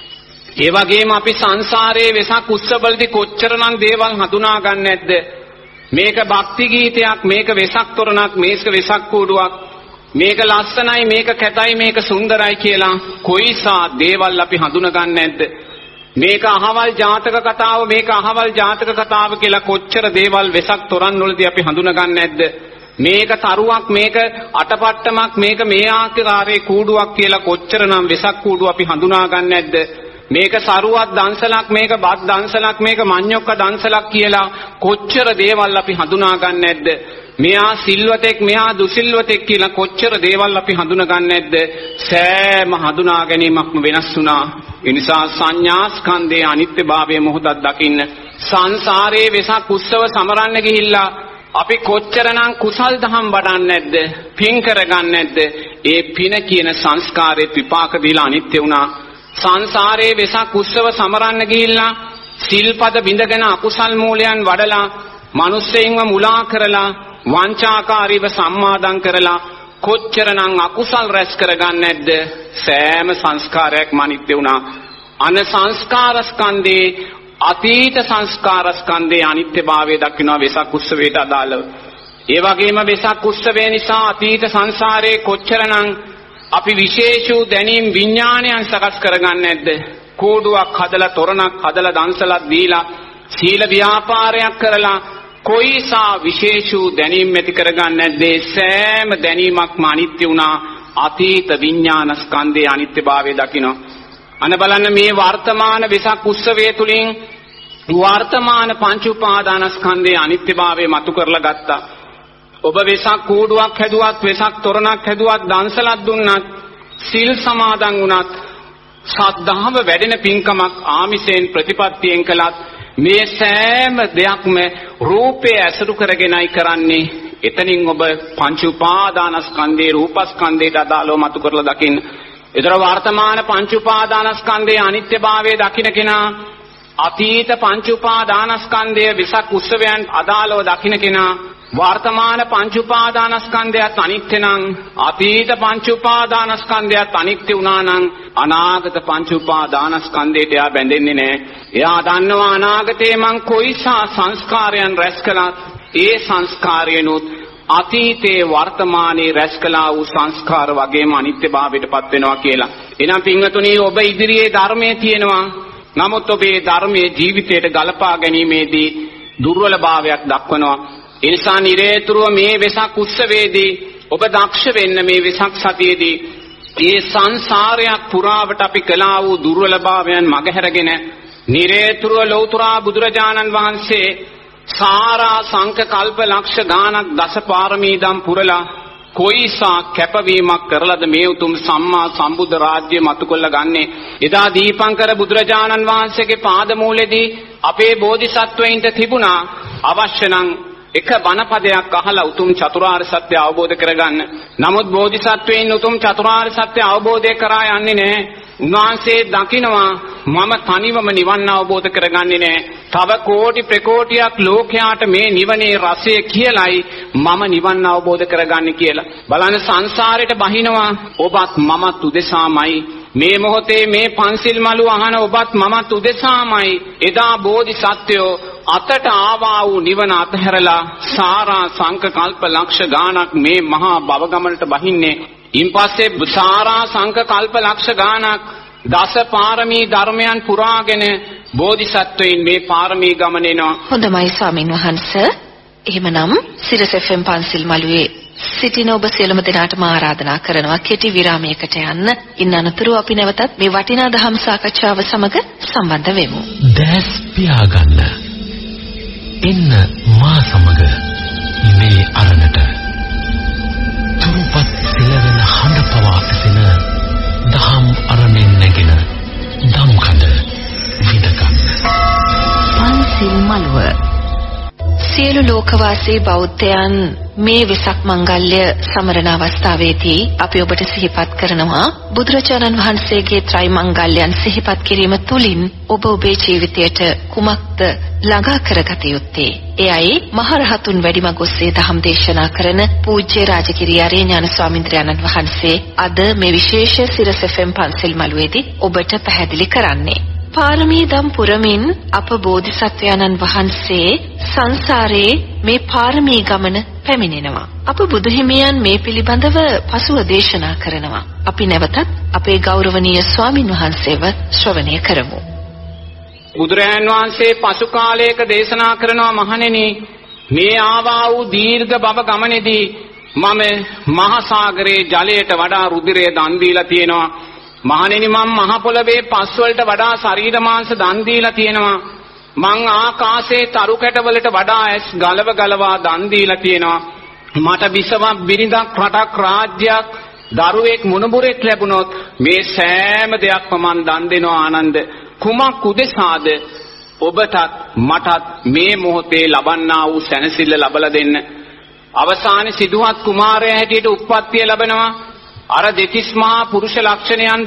ඒ වගේම අපි සංසාරයේ වෙසක් උත්සවවලදී කොච්චරනම් දේවල් හඳුනා ගන්න නැද්ද? මේක භක්ති ගීතයක්, මේක වෙසක් තොරණක්, මේක වෙසක් කූඩුවක්, මේක ලස්සනයි, මේක කැතයි, මේක සුන්දරයි කියලා කොයිසා දේවල් අපි හඳුනා ගන්න නැද්ද? මේක අහවල් ජාතක කතාව, මේක අහවල් ජාතක කතාව කියලා කොච්චර දේවල් වෙසක් තොරන් වලදී අපි හඳුනා ගන්න නැද්ද? මේක තරුවක්, මේක අටපට්ටමක්, මේක මේ ආකාරයේ කූඩුවක් කියලා කොච්චරනම් වෙසක් කූඩුව අපි හඳුනා ගන්න නැද්ද? මේක සරුවක් දන්සලක්, මේක බත් දන්සලක්, මේක මඤ්ඤොක්ක දන්සලක් කියලා කොච්චර දේවල් අපි හඳුනා ගන්න නැද්ද? මෙයා සිල්වතෙක්, මෙයා දුසිල්වතෙක් කියලා කොච්චර දේවල් අපි හඳුනා ගන්න නැද්ද? සෑම හඳුනා ගැනීමක්ම වෙනස් වුණා. ඒ නිසා සංඥා ස්කන්ධයේ අනිත්‍යභාවය මොහොතක් දකින්න. සංසාරයේ වෙසක් උත්සව සමරන්න ගිහිල්ලා අපි කොච්චරනම් කුසල් දහම් වඩන්නේ නැද්ද? පින් කරගන්නේ නැද්ද? ඒ පින කියන සංස්කාරයේ විපාක දීලා අනිත්‍ය වුණා. සංසාරයේ වෙසක් උත්සව සමරන්න ගිහිල්ලා සිල්පද බිඳගෙන අකුසල් මූලයන් වඩලා මිනිස්සෙයින්ව මුලා කරලා වංචාකාරීව සම්මාදම් කරලා කොච්චරනම් අකුසල් රැස් කරගන්නේ නැද්ද? සෑම සංස්කාරයක්ම අනිත්‍ය වුණා. අන සංස්කාර ස්කන්ධේ අතීත සංස්කාර ස්කන්ධේ අනිත්‍යභාවය දක්වනවා වෙසක් උත්සවයට අදාළව. ඒ වගේම වෙසක් උත්සවය නිසා අතීත සංසාරයේ කොච්චරනම් අපි විශේෂ වූ දැනීම් විඥානයන් සකස් කරගන්නේ නැද්ද? කූඩුවක් හදලා, තොරණක් හදලා, දන්සලක් දීලා, සීල ව්‍යාපාරයක් කරලා කොයිසා විශේෂ වූ දැනීම් ඇති කරගන්නේ නැද්ද? සෑම දැනීමක්ම අනිත්‍ය වුණා. අතීත විඥාන ස්කන්ධයේ අනිත්‍යභාවය දකිනවා. අන බලන්න මේ වර්තමාන වෙසක් උත්සවය තුලින් වර්තමාන පංච උපාදානස්කන්ධයේ අනිත්‍යභාවය මතු කරලා ගත්තා. ඔබ වෙසක් කූඩුවක් හැදුවත්, වෙසක් තොරණක් හැදුවත්, දන්සලක් දුන්නත්, සිල් සමාදන් වුණත්, සද්ධාව වැඩෙන පින්කමක් ආමිසයෙන් ප්‍රතිපත්තියෙන් කළත් මේ සෑම දෙයක්ම රූපය ඇසුරු කරගෙනයි කරන්නේ. එතනින් ඔබ පංච උපාදානස්කන්ධේ රූපස්කන්ධයට අදාළව මතු කරලා දකින්න. ඒතර වර්තමාන පංච උපාදානස්කන්ධයේ අනිත්‍යභාවය දකින්න කෙනා අතීත පංච උපාදානස්කන්ධයේ වෙසක් උත්සවයන් අදාළව දකින්න කෙනා වර්තමාන පංච උපාදානස්කන්ධයත් අනිත්‍ය නම් අතීත පංච උපාදානස්කන්ධයත් අනිත්‍ය වුණා නම් අනාගත පංච උපාදානස්කන්ධයට එයා බැඳෙන්නේ නැහැ. එයා දන්නවා අනාගතේ මං කොයිසා සංස්කාරයන් රැස් කළත් ඒ සංස්කාරයනොත් අතීතේ වර්තමානයේ රැස් කළා වූ සංස්කාර වගේම අනිත්‍යභාවයටපත් වෙනවා කියලා. එහෙනම් පින්වතුනි ඔබ ඉදිරියේ ධර්මයේ තියෙනවා. නමුත් ඔබේ ධර්මයේ ජීවිතයට ගලපා ගැනීමේදී දුර්වලභාවයක් දක්වනවා. ඒ නිසා නිරේතුරුව මේ වෙසක් උත්සවයේදී ඔබ දක්ෂ වෙන්න මේ වෙසක් සතියේදී මේ සංසාරයක් පුරාවට අපි කළා වූ දුර්වලභාවයන් මගහැරගෙන නිරේතුරුව ලෞතර බුදුරජාණන් වහන්සේ සාරා සංක කල්ප ලක්ෂ ගානක් දස පාරමීදම් පුරලා කොයිසා කැපවීමක් කරලාද මේ උතුම් සම්මා සම්බුද්ධ රාජ්‍ය මතු කොල්ල ගන්නේ. එදා දීපංකර බුදුරජාණන් වහන්සේගේ පාදමූලෙදී අපේ බෝධිසත්වයින්ට තිබුණා අවශ්‍ය නම් එක බණපදයක් අහලා උතුම් චතුරාර්ය සත්‍ය අවබෝධ කරගන්න. නමුත් බෝධිසත්වයින් උතුම් චතුරාර්ය සත්‍ය අවබෝධය කරා යන්නේ නැහැ. උන්වහන්සේ දකිනවා මම තනිවම නිවන් අවබෝධ කරගන්නේ නැහැ. තව කෝටි ප්‍රකෝටියක් ලෝකයාට මේ නිවනේ රසය කියලයි මම නිවන් අවබෝධ කරගන්නේ කියලා. බලන්න සංසාරයට බහිනවා ඔබත් මමත් උදෙසාමයි. මේ මොහොතේ මේ පන්සිල් මලු අහන ඔබත් මමත් උදෙසාමයි. එදා බෝධිසත්වයෝ අතට ආවා වූ නිවන අතහැරලා සාරා සංක කල්ප ලක්ෂ ගානක් මේ මහා භව ගමනට බහින්නේ. ඉන්පස්සේ සාරා සංක කල්ප ලක්ෂ ගානක් දස පාරමී ධර්මයන් පුරාගෙන බෝධිසත්වයින් මේ පාරමී ගමන එනවා. හොඳයි ස්වාමින් වහන්සේ. එහෙමනම් සිරස FM පන්සිල් මළුවේ සිටින ඔබ සියලුම දෙනාටම ආරාධනා කරනවා කෙටි විරාමයකට යන්න. ඉන් අනතුරු අපි නැවතත් මේ වටිනා දහම් සාකච්ඡාව සමග සම්බන්ධ වෙමු. දැස් පියාගන්න. එන්න මා සමග මේ අරණට. තුරුපත් සිලවෙන හඬ පවා ඇසෙන දහම් අරණෙන් නැගෙන දම්කඳ විඳගන්න. පන්සිල් මළුව. සියලු ලෝකවාසී බෞද්ධයන් මේ වෙසක් මංගල්‍ය සමරන අවස්ථාවේදී අපි ඔබට සිහිපත් කරනවා බුදුරජාණන් වහන්සේගේ ත්‍රි මංගල්‍යයන් සිහිපත් කිරීම තුළින් ඔබ ඔබේ ජීවිතයට කුමක්ද ළඟා කරගත යුත්තේ. එයයි මහරහතුන් වැඩිමග ඔස්සේ දහම් දේශනා කරන පූජ්‍ය රාජගිරිය ආර්යඥාන ස්වාමීන්ද්‍රයන්න් වහන්සේ අද මේ විශේෂ සිරස FM පන්සල් මළුවේදී ඔබට පැහැදිලි කරන්නේ. පාරමී දම් පුරමින් අප බෝධිසත්වයන්න් වහන්සේ සංසාරේ මේ පාරමී ගමන පැමිණෙනවා. අප බුදුහිමියන් මේ පිළිබඳව පසුව දේශනා කරනවා. අපි නැවතත් අපේ ගෞරවනීය ස්වාමින් වහන්සේව ශ්‍රවණය කරමු. බුදුරජාණන් වහන්සේ පසු කාලයක දේශනා කරනවා මහණෙනි මේ ආවා වූ දීර්ඝ භව ගමනේදී මම මහා සාගරයේ ජලයට වඩා රුධිරය දන් දීලා තියෙනවා. මහණෙනි මම මහ පොළවේ පස් වලට වඩා ශරීර මාංශ දන් දීලා තියෙනවා. මං ආකාශයේ තරු කැටවලට වඩා ඇස් ගලවා දන් දීලා තියෙනවා. මට විසවක් බිරිඳක් රටක් රාජ්‍යයක් දරුවෙක් මුණුබුරෙක් ලැබුණොත් මේ සෑම දෙයක්ම මං දන් දෙනවා ආනන්ද. කුමක් උදෙසාද? ඔබටත් මටත් මේ මොහොතේ ලබන්නා වූ සැනසෙල්ල ලබලා දෙන්න. අවසානයේ සිදුහත් කුමාරයා හැටියට උප්පත්තිය ලැබෙනවා. අර දෙතිස් මහා පුරුෂ ලක්ෂණයන්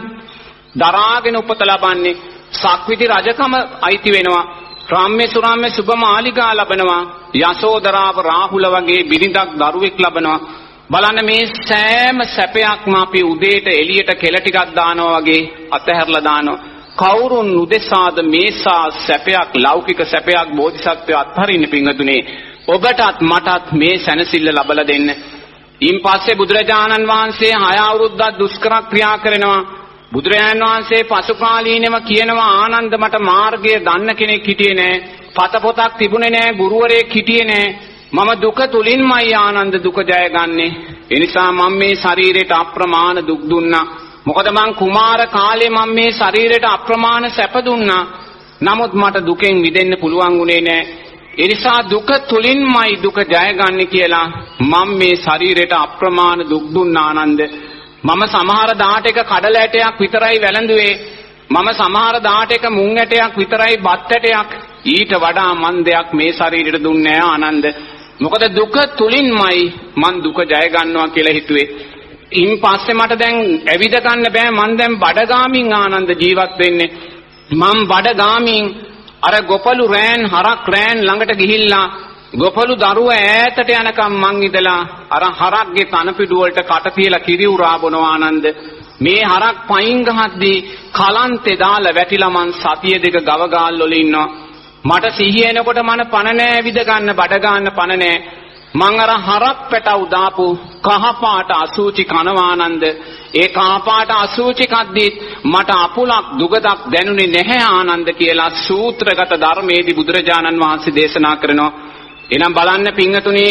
දරාගෙන උපත ලබන්නේ. සක්විති රජකම අයිති වෙනවා. රාම්‍ය සුරාම්‍ය සුබ මාලිගා ලබනවා. යසෝදරාව රාහුල වගේ බිරිඳක් දරුවෙක් ලබනවා. බලන්න මේ සෑම සැපයක්ම අපි උදේට එළියට කෙල ටිකක් දානවා වගේ අතහැරලා දානවා. කවුරුන් උදෙසාද මේසා සැපයක් ලෞකික සැපයක් බෝධිසත්වය අත්හරින්න පිංගතුනේ. ඔබටත් මටත් මේ සැනසෙල්ල ලබලා දෙන්න. ඉන්පස්සේ බුදුරජාණන් වහන්සේ 6 අවුරුද්දක් දුෂ්කර ක්‍රියා කරනවා. බුදුරජාණන් වහන්සේ පසු කාලීනව කියනවා ආනන්ද මට මාර්ගය දන්න කෙනෙක් හිටියේ නෑ. පත පොතක් තිබුණේ නෑ. ගුරුවරයෙක් හිටියේ නෑ. මම දුක තුලින්මයි ආනන්ද දුක ජයගන්නේ. ඒ නිසා මම මේ ශරීරයට අප්‍රමාණ දුක් දුන්නා. මොකද මං කුමාර කාලේ මම මේ ශරීරයට අප්‍රමාණ සැප දුන්නා. නමුත් මට දුකෙන් මිදෙන්න පුළුවන් වුණේ නෑ. ඒ නිසා දුක තුලින්මයි දුක ජයගන්නේ කියලා මම මේ ශරීරයට අප්‍රමාණ දුක් දුන්නා ආනන්ද. මම සමහර දාට එක කඩල ඇටයක් විතරයි වැළඳුවේ. මම සමහර දාට එක මුං ඇටයක් විතරයි බත් ඇටයක්. ඊට වඩා මන් දෙයක් මේ ශරීරයට දුන්නේ නෑ ආනන්ද. මොකද දුක තුලින්මයි මන් දුක ජය ගන්නවා කියලා හිතුවේ. ඉන් පස්සේ මට දැන් ඇවිද ගන්න බෑ. මන් දැන් බඩගාමින් ආනන්ද ජීවත් වෙන්නේ. මම බඩගාමින් අර ගොපලු රෑන් හරක් රෑන් ළඟට ගිහිල්ලා ගොපලු දරුව ඈතට යනකම් මං ඉඳලා අර හරක්ගේ තන පිඩු වලට කට තියලා කිරි උරා බොනවා ආනන්ද. මේ හරක් පයින් ගහද්දී කලන්තේ දාලා වැටිලා මං සතිය දෙක ගව ගාල් වල ඉන්නවා. මට සිහිය එනකොට මන පණ නෑ විද ගන්න බඩ ගන්න පණ නෑ. මං අර හරක් පැටව දාපු කහ පාට අසූචි කනවා ආනන්ද. ඒ කහ පාට අසූචි කද්දිත් මට අපුලක් දුගදක් දැනුනේ නැහැ ආනන්ද කියලා සූත්‍රගත ධර්මයේදී බුදුරජාණන් වහන්සේ දේශනා කරනවා. එනම් බලන්න පිංගතුනි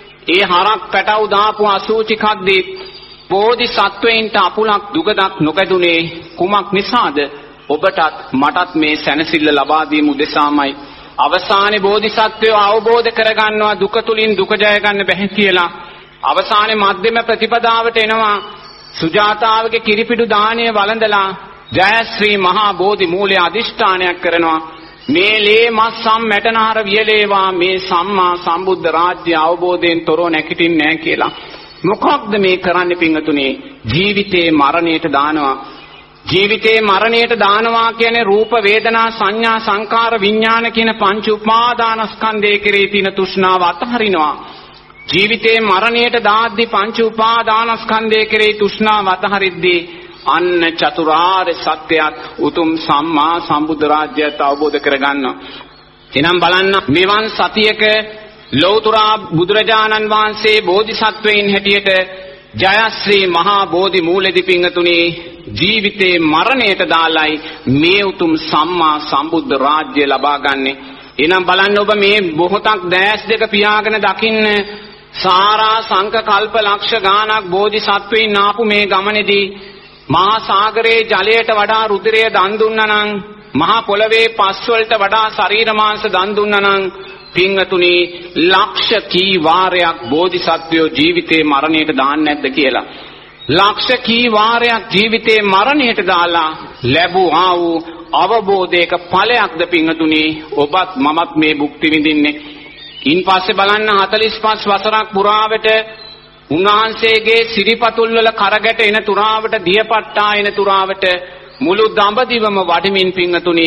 ඒ හරක් පැටව දාපු අසූචි කද්දිත් බෝධිසත්වයින්ට අපුලක් දුගදක් නොකැදුනේ කුමක් නිසාද? ඔබටත් මටත් මේ සැනසෙල්ල ලබා දීම උදෙසාමයි. අවසානයේ බෝධිසත්වයෝ අවබෝධ කරගන්නවා දුක තුලින් දුක ජය ගන්න බැහැ කියලා. අවසානයේ මධ්‍යම ප්‍රතිපදාවට එනවා. සුජාතාවගේ කිරිපිඩු දාණය වළඳලා ජයශ්‍රී මහා බෝධි මූලයේ අදිෂ්ඨානයක් කරනවා. මේ ලේ මස් සම් මැටනහර වියලේවා මේ සම්මා සම්බුද්ධ රාජ්‍ය අවබෝධයෙන් තොරව නැගිටින්නේ නැහැ කියලා. මොකක්ද මේ කරන්නේ පින්වතුනි? ජීවිතේ මරණයට දානවා. ජීවිතේ මරණයට දානවා කියන්නේ රූප වේදනා සංඥා සංකාර විඥාන කියන පංච උපාදානස්කන්ධයේ කෙරේ තියෙන තෘෂ්ණාව අතහරිනවා. ජීවිතේ මරණයට දාද්දී පංච උපාදානස්කන්ධයේ කෙරේ තෘෂ්ණාව අතහරිද්දී අන්න චතුරාර්ය සත්‍යයත් උතුම් සම්මා සම්බුද්ධ රාජ්‍යයත් අවබෝධ කරගන්නවා. එනම් බලන්න මෙවන් සතියක ලෞතුරා බුදුරජාණන් වහන්සේ බෝධිසත්වයින් හැටියට ජයශ්‍රී මහා බෝධි මූලෙදි පිංගතුනි ජීවිතේ මරණයට දාලයි මේ උතුම් සම්මා සම්බුද්ධ රාජ්‍ය ලබා ගන්නෙ. එනම් බලන්න ඔබ මේ බොහෝතක් දැස් දෙක පියාගෙන දකින්න සාරා සංක කල්ප ලක්ෂ ගානක් බෝධිසත්වයින් ආපු මේ ගමනේදී මහා සාගරයේ ජලයට වඩා රුධිරය දන් දුන්නා නම් මහා පොළවේ පස් වලට වඩා ශරීර මාංශ දන් දුන්නා නම් පින්වතුනි ලක්ෂ කී වාරයක් බෝධිසත්වයෝ ජීවිතේ මරණයට දාන්නේ නැද්ද කියලා. ලක්ෂ කී වාරයක් ජීවිතේ මරණයට දාලා ලැබුවා වූ අවබෝධයක ඵලයක්ද පින්වතුනි ඔබත් මමත් මේ භුක්ති විඳින්නේ. ඉන්පස්සේ බලන්න 45 වසරක් පුරාවට උන්වහන්සේගේ සිරිපතුල් වල කරගැට එන තුරාවට දියපට්ටා එන තුරාවට මුළු දඹදිවම වඩමින් පින්වතුනි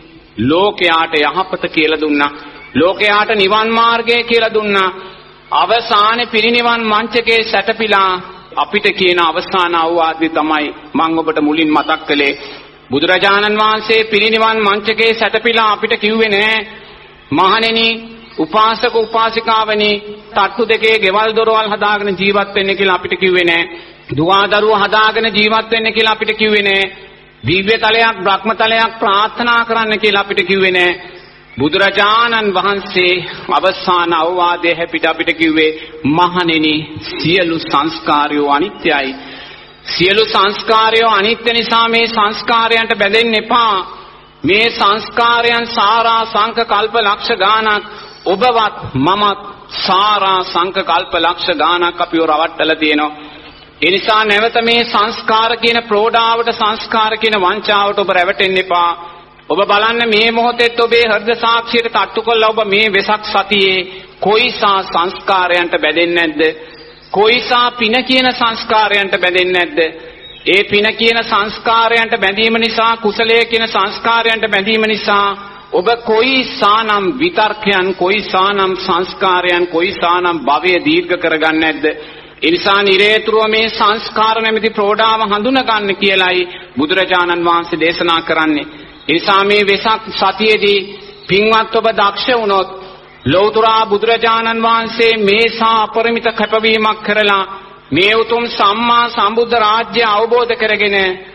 ලෝකයාට යහපත කියලා දුන්නා. ලෝකයාට නිවන් මාර්ගය කියලා දුන්නා. අවසානයේ පිරිනිවන් මංචකේ සැතපීලා අපිට කියන අවසාන අවවාදය තමයි මම ඔබට මුලින් මතක් කළේ. බුදුරජාණන් වහන්සේ පිරිනිවන් මංචකේ සැතපීලා අපිට කිව්වේ නෑ මහණෙනි උපාසක උපාසිකාවනි තට්ටු දෙකේ ගෙවල් දොරවල් හදාගෙන ජීවත් වෙන්න කියලා අපිට කිව්වේ නෑ. දුවා දරුවෝ හදාගෙන ජීවත් වෙන්න කියලා අපිට කිව්වේ නෑ. දිව්‍ය තලයක් බ්‍රහ්ම තලයක් ප්‍රාර්ථනා කරන්න කියලා අපිට කිව්වේ නෑ. බුදුරජාණන් වහන්සේ අවසාන අවවාදයේ හැපිට අපිට කිව්වේ මහණෙනි සියලු සංස්කාරයෝ අනිත්‍යයි. සියලු සංස්කාරයෝ අනිත්‍ය නිසා මේ සංස්කාරයන්ට බැඳෙන්න එපා. මේ සංස්කාරයන් සාරා සංක කල්ප ලක්ෂ ගානක් ඔබවත් මමත් සාරා සංක කල්ප ලක්ෂ ගානක් අපිව රවට්ටලා තියෙනවා. ඒ නිසා නැවත මේ සංස්කාර කියන ප්‍රෝඩාවට සංස්කාර කියන වංචාවට ඔබ රැවටෙන්න එපා. ඔබ බලන්න මේ මොහොතේත් ඔබේ හෘද සාක්ෂියට තට්ටු කළා ඔබ මේ වෙසක් සතියේ කොයිසා සංස්කාරයන්ට බැඳෙන්නේ නැද්ද? කොයිසා පින කියන සංස්කාරයන්ට බැඳෙන්නේ නැද්ද? ඒ පින කියන සංස්කාරයන්ට බැඳීම නිසා කුසලයේ කියන සංස්කාරයන්ට බැඳීම නිසා ඔබ කොයිසානම් විතර්කයන් කොයිසානම් සංස්කාරයන් කොයිසානම් භවය දීර්ඝ කරගන්නේ නැද්ද? ඒ නිසා නිරේතුරුව මේ සංස්කාර නැමැති ප්‍රෝඩාව හඳුනා ගන්න කියලායි බුදුරජාණන් වහන්සේ දේශනා කරන්නේ. ඒ නිසා මේ වෙසක් සතියේදී පින්වත් ඔබ දක්ෂ වුණොත් ලෞතුරා බුදුරජාණන් වහන්සේ මේසා අපරිමිත කැපවීමක් කරලා මේ උතුම් සම්මා සම්බුද්ධ රාජ්‍ය අවබෝධ කරගෙන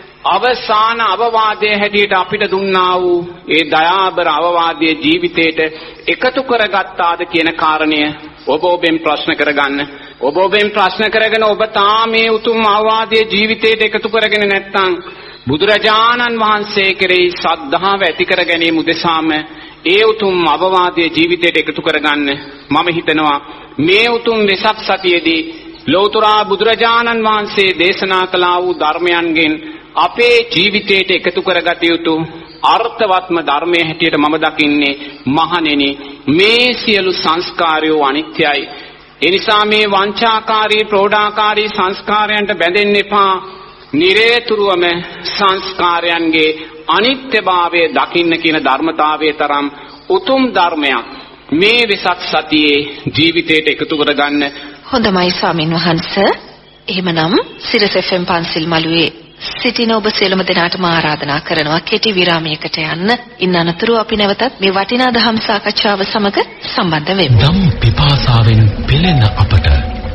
අවසාන අවවාදයේ හැටියට අපිට දුන්නා වූ ඒ දයාබර අවවාදයේ ජීවිතේට එකතු කරගත්තාද කියන කාරණය ඔබ ඔබෙන් ප්‍රශ්න කරගන්න. ඔබ ඔබෙන් ප්‍රශ්න කරගෙන ඔබ තාම මේ උතුම් අවවාදයේ ජීවිතේට එකතු කරගෙන නැත්නම් බුදුරජාණන් වහන්සේ කෙරෙහි ශ්‍රද්ධාව ඇති කර ගැනීම උදෙසාම ඒ උතුම් අවවාදයේ ජීවිතයට එකතු කරගන්න මම හිතනවා මේ උතුම් වෙසක් සතියේදී ලෞතුරා බුදුරජාණන් වහන්සේ දේශනා කළා වූ ධර්මයන්ගෙන් අපේ ජීවිතයට එකතු කරගත යුතු අර්ථවත්ම ධර්මයේ හැටියට මම දකින්නේ මහණෙනි මේ සියලු සංස්කාරයෝ අනිත්‍යයි. ඒ නිසා මේ වංචාකාරී ප්‍රෝඩාකාරී සංස්කාරයන්ට බැඳෙන්න එපා. නිරේතුරුවම සංස්කාරයන්ගේ අනිත්‍යභාවය දකින්න කියන ධර්මතාවයේ තරම් උතුම් ධර්මයක් මේ වෙසක් සතියේ ජීවිතයට එකතු කරගන්න. හොඳයි ස්වාමින් වහන්සේ. එහෙමනම් සිරස FM පන්සිල් මළුවේ සිටින ඔබ සියලුම දෙනාටම ආරාධනා කරනවා කෙටි විරාමයකට යන්න. ඉන් අනතුරු අපි නැවතත් මේ වටිනා දහම් සාකච්ඡාව සමග සම්බන්ධ වෙමු. දම් පිපාසාවෙන් පෙළෙන අපට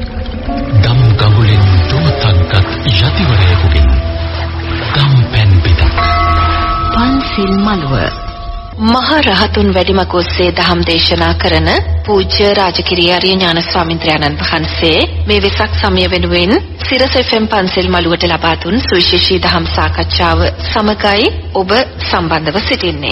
දම් ගඟුලෙන් දුවතක්ගත් යතිවරයෙකුගෙන් දම් පැන් පිටක් පන්සිල් මළුව මහා රහතුන් වැඩිමක ඔස්සේ දහම් දේශනා කරන පූජ්‍ය රාජකිරිය ආර්ය ඥාන ස්වාමීන් වහන්සේ මේ වෙසක් සමය වෙනුවෙන් සිරස FM පන්සල් මළුවට ලබා දුන් සුවිශේෂී දහම් සාකච්ඡාව සමගයි ඔබ සම්බන්ධව සිටින්නේ.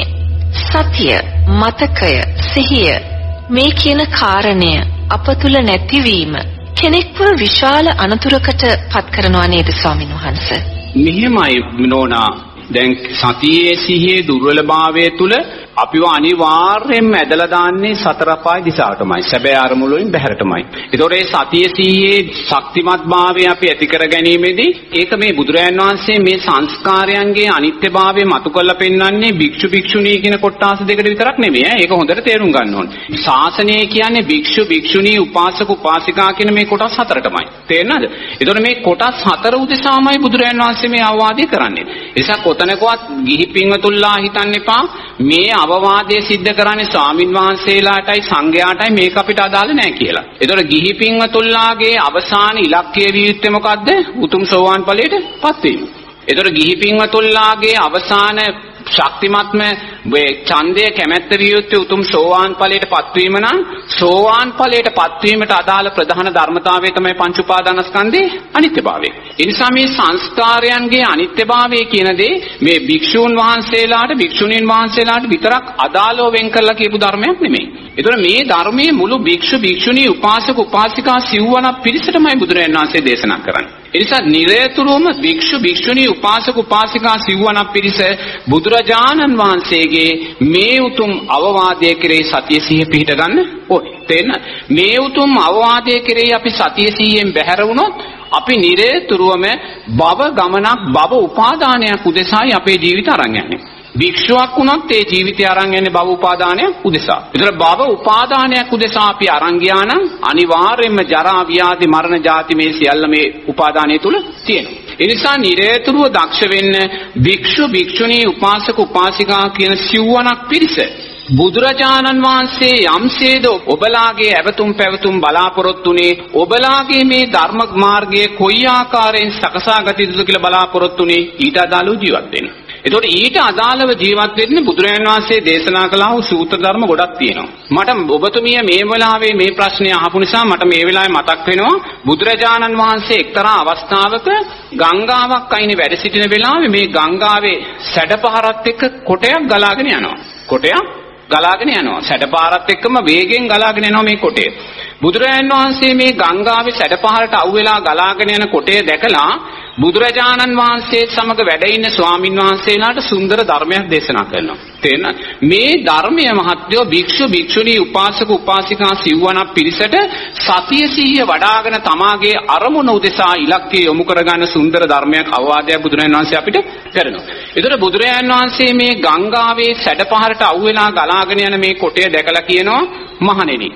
සතිය, මතකය, සිහිය මේ කියන කාරණය අප තුල නැතිවීම කෙනෙක්ව විශාල අනතුරකට පත් කරනවා නේද ස්වාමීන් වහන්සේ? මෙහෙමයි නෝනා. දැන් සතියේ සිහියේ දුර්වලභාවය තුල අපිව අනිවාර්යයෙන්ම ඇදලා දාන්නේ සතර පාය දිශාවටමයි. සැබෑ අරමුණු වලින් බැහැරටමයි. ඒතකොට මේ සතියේ සිහියේ ශක්තිමත්භාවය අපි ඇති කර ගැනීමේදී ඒක මේ බුදුරයන් වහන්සේ මේ සංස්කාරයන්ගේ අනිත්‍යභාවය මතු කරලා පෙන්වන්නේ භික්ෂු භික්ෂුණී කියන කොටස් දෙකට විතරක් නෙමෙයි. ඒක හොඳට තේරුම් ගන්න ඕනේ. ශාසනය කියන්නේ භික්ෂු භික්ෂුණී උපාසක උපාසිකා කියන මේ කොටස් හතරටමයි. තේරෙනවද? ඒතකොට මේ කොටස් හතර උදෙසාමයි බුදුරයන් වහන්සේ මේ අවවාදය කරන්නේ. ඒ නිසා කොතනකවත් ගිහි පින්වතුන්ලා හිතන්න එපා මේ අවවාදයේ සිද්ධ කරන්නේ ස්වාමින් වහන්සේලාටයි සංඝයාටයි මේක අපිට අදාළ නැහැ කියලා. ඒතකොට ගිහි පින්වතුන්ලාගේ අවසාන ඉලක්කය විය යුත්තේ මොකද්ද? උතුම් සෝවාන් ඵලයට පත් වීම. ඒතකොට ගිහි පින්වතුන්ලාගේ අවසාන ශක්තිමත්ම මේ ඡන්දය කැමැත්ත විය යුත්තේ උතුම් සෝවාන් ඵලයට පත්වීම නම් සෝවාන් ඵලයට පත්වීමට අදාළ ප්‍රධාන ධර්මතාවය තමයි පංච උපාදානස්කන්ධේ අනිත්‍යභාවය. ඒ නිසා මේ සංස්කාරයන්ගේ අනිත්‍යභාවය කියන දේ මේ භික්ෂූන් වහන්සේලාට භික්ෂුණීන් වහන්සේලාට විතරක් අදාළව වෙන් කරලා කියපු ධර්මයක් නෙමෙයි. ඒතර මේ ධර්මයේ මුළු භික්ෂු භික්ෂුණී උපාසක උපාසිකා සිව්වණක් පිරිසටමයි බුදුරජාණන් වහන්සේ දේශනා කරන්නේ. ඒ නිසා නිරේතුරුවම භික්ෂු භික්ෂුණී උපාසක උපාසිකා සිව්වණක් පිරිස බුදුරජාණන් වහන්සේගේ මේ උතුම් අවවාදයේ කෙරෙහි සතිය සිහිය පිහිට ගන්න ඕනේ. තේන්න මේ උතුම් අවවාදයේ කෙරෙහි අපි සතිය සිහියෙන් බැහැර වුණොත් අපි නිරේතුරුවම භව ගමනක් භව උපාදානයක් උදෙසායි අපේ ජීවිත අරන් යන්නේ. භික්ෂුවක් වුණත් ඒ ජීවිතය අරන් යන්නේ භව උපාදානයක් උදෙසා. ඒතර භව උපාදානයක් උදෙසා අපි අරන් ගියා නම් අනිවාර්යයෙන්ම ජරා ව්‍යාධි මරණ ජාති මේ සියල්ල මේ උපාදානය තුල තියෙනවා. ඒ නිසා නිරේතුරුව දක්ෂ වෙන්න භික්ෂු භික්ෂුණී උපාසක උපාසිකා කියන සිව්වණක් පිරිස බුදුරජාණන් වහන්සේ යම්සේද ඔබලාගේ ඇවතුම් පැවතුම් බලාපොරොත්තුනේ ඔබලාගේ මේ ධර්ම මාර්ගයේ කොයි ආකාරයෙන් සකසාගත යුතුද කියලා බලාපොරොත්තුනේ ඊට අදාළව ජීවත් වෙන්න. එතකොට ඊට අදාළව ජීවත් වෙන්න බුදුරජාණන් වහන්සේ දේශනා කළා වූ සූත්‍ර ධර්ම ගොඩක් තියෙනවා. මට ඔබතුමිය මේ වෙලාවේ මේ ප්‍රශ්නේ අහපු නිසා මට මේ වෙලාවේ මතක් වෙනවා බුදුරජාණන් වහන්සේ එක්තරා අවස්ථාවක ගංගාවක් අයිනේ වැඩ සිටින වෙලාවේ මේ ගංගාවේ සැඩපහරත් එක්ක කොටයක් ගලාගෙන යනවා. කොටයක් ගලාගෙන යනවා. සැඩපාරත් එක්කම වේගෙන් ගලාගෙන යනවා මේ කොටය. බුදුරජාණන් වහන්සේ මේ ගංගාවේ සැඩපහරට අවුවෙලා ගලාගෙන යන කොටය දැකලා බුදුරජාණන් වහන්සේ සමග වැඩ ඉන්න ස්වාමින් වහන්සේලාට සුන්දර ධර්මයක් දේශනා කරනවා. තේරෙනවද? මේ ධර්මය මහත්යෝ භික්ෂු භික්ෂුණී උපාසක උපාසිකා සිව්වණක් පිරිසට සතිය සිහිය වඩ아가න තමාගේ අරමුණ උදෙසා ඉලක්කය යොමු කරගන්න සුන්දර ධර්මයක් අවවාදයක් බුදුරජාණන් වහන්සේ අපිට කරනවා. ඒතර බුදුරජාණන් වහන්සේ මේ ගංගාවේ සැඩපහරට අවුවෙලා ගලාගෙන යන මේ කොටය දැකලා කියනවා මහණෙනි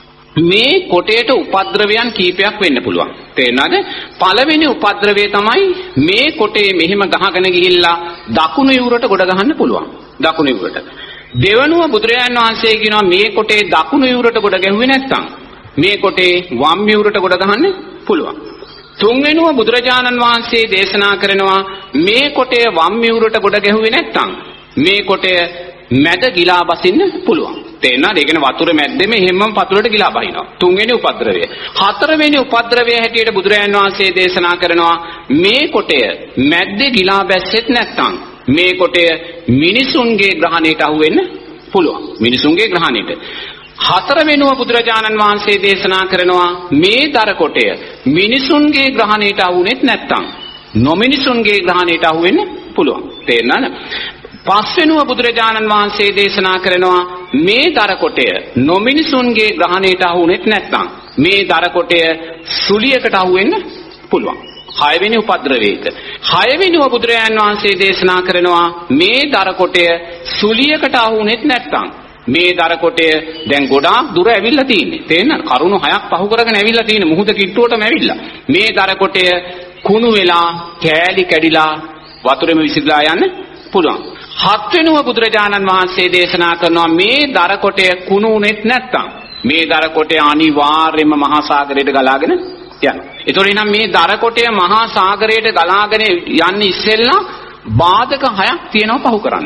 මේ කොටේට උපද්‍රවයන් කීපයක් වෙන්න පුළුවන්. තේරෙනවද? පළවෙනි උපද්‍රවය තමයි මේ කොටේ මෙහෙම ගහගෙන ගිහිල්ලා දකුණු යුරට ගොඩ ගහන්න පුළුවන්. දකුණු යුරට. දෙවනුව බුදුරජාණන් වහන්සේ කියනවා මේ කොටේ දකුණු යුරට ගොඩ ගැහුවේ නැත්නම් මේ කොටේ වම් යුරට ගොඩ ගහන්න පුළුවන්. තුන්වෙනුව බුදුරජාණන් වහන්සේ දේශනා කරනවා මේ කොටේ වම් යුරට ගොඩ ගැහුවේ නැත්නම් මේ කොටේ මැද ගිලා බසින්න පුළුවන්. තේරෙනවද? ඒ කියන්නේ වතුර මැද්දෙම එහෙමම පතුලට ගිලා බහිනවා. තුන්වෙනි උපද්‍රවය. හතරවෙනි උපද්‍රවය හැටියට බුදුරජාණන් වහන්සේ දේශනා කරනවා මේ කොටය මැද්දේ ගිලා බැස්සෙත් නැත්නම් මේ කොටය මිනිසුන්ගේ ග්‍රහණයට අහු වෙන්න පුළුවන්. මිනිසුන්ගේ ග්‍රහණයට. හතරවෙනුව බුදුරජාණන් වහන්සේ දේශනා කරනවා මේ දර කොටය මිනිසුන්ගේ ග්‍රහණයට අහුුනේත් නැත්නම් නොමිනිසුන්ගේ ග්‍රහණයට අහු වෙන්න පුළුවන්. තේරෙනවද? පස්වෙනුව බුදුරජාණන් වහන්සේ දේශනා කරනවා මේ දර කොටය නොමිනිසුන්ගේ ග්‍රහණයට අහුුනේත් නැත්නම් මේ දර කොටය සුලියකට අහු වෙන්න පුළුවන්. හයවෙනි උපද්‍රවයක. හයවෙනිව බුදුරජාණන් වහන්සේ දේශනා කරනවා මේ දර කොටය සුලියකට අහුුනේත් නැත්නම් මේ දර කොටය දැන් ගොඩාක් දුර ඇවිල්ලා තියෙන්නේ. තේරෙනවද? කරුණු හයක් පහු කරගෙන ඇවිල්ලා තියෙන්නේ. මුහුද කිට්ටුවටම ඇවිල්ලා. මේ දර කොටය කුණු වෙලා කෑලි කැඩිලා වතුරෙම විසිරලා යන්න පුළුවන්. හත්වෙනුව බුදුරජාණන් වහන්සේ දේශනා කරනවා මේ දර කොටය කුණු උනේත් නැත්නම් මේ දර කොටය අනිවාර්යයෙන්ම මහා සාගරයට ගලාගෙන යනවා. ඒතකොට එහෙනම් මේ දර කොටය මහා සාගරයට ගලාගෙන යන්නේ ඉස්සෙල්ලා බාධක හයක් තියෙනවා පහු කරන්න.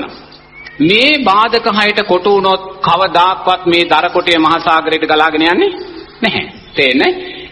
මේ බාධක හයට කොටු වුණොත් කවදාක්වත් මේ දර කොටය මහා සාගරයට ගලාගෙන යන්නේ නැහැ. තේරෙන්නේ?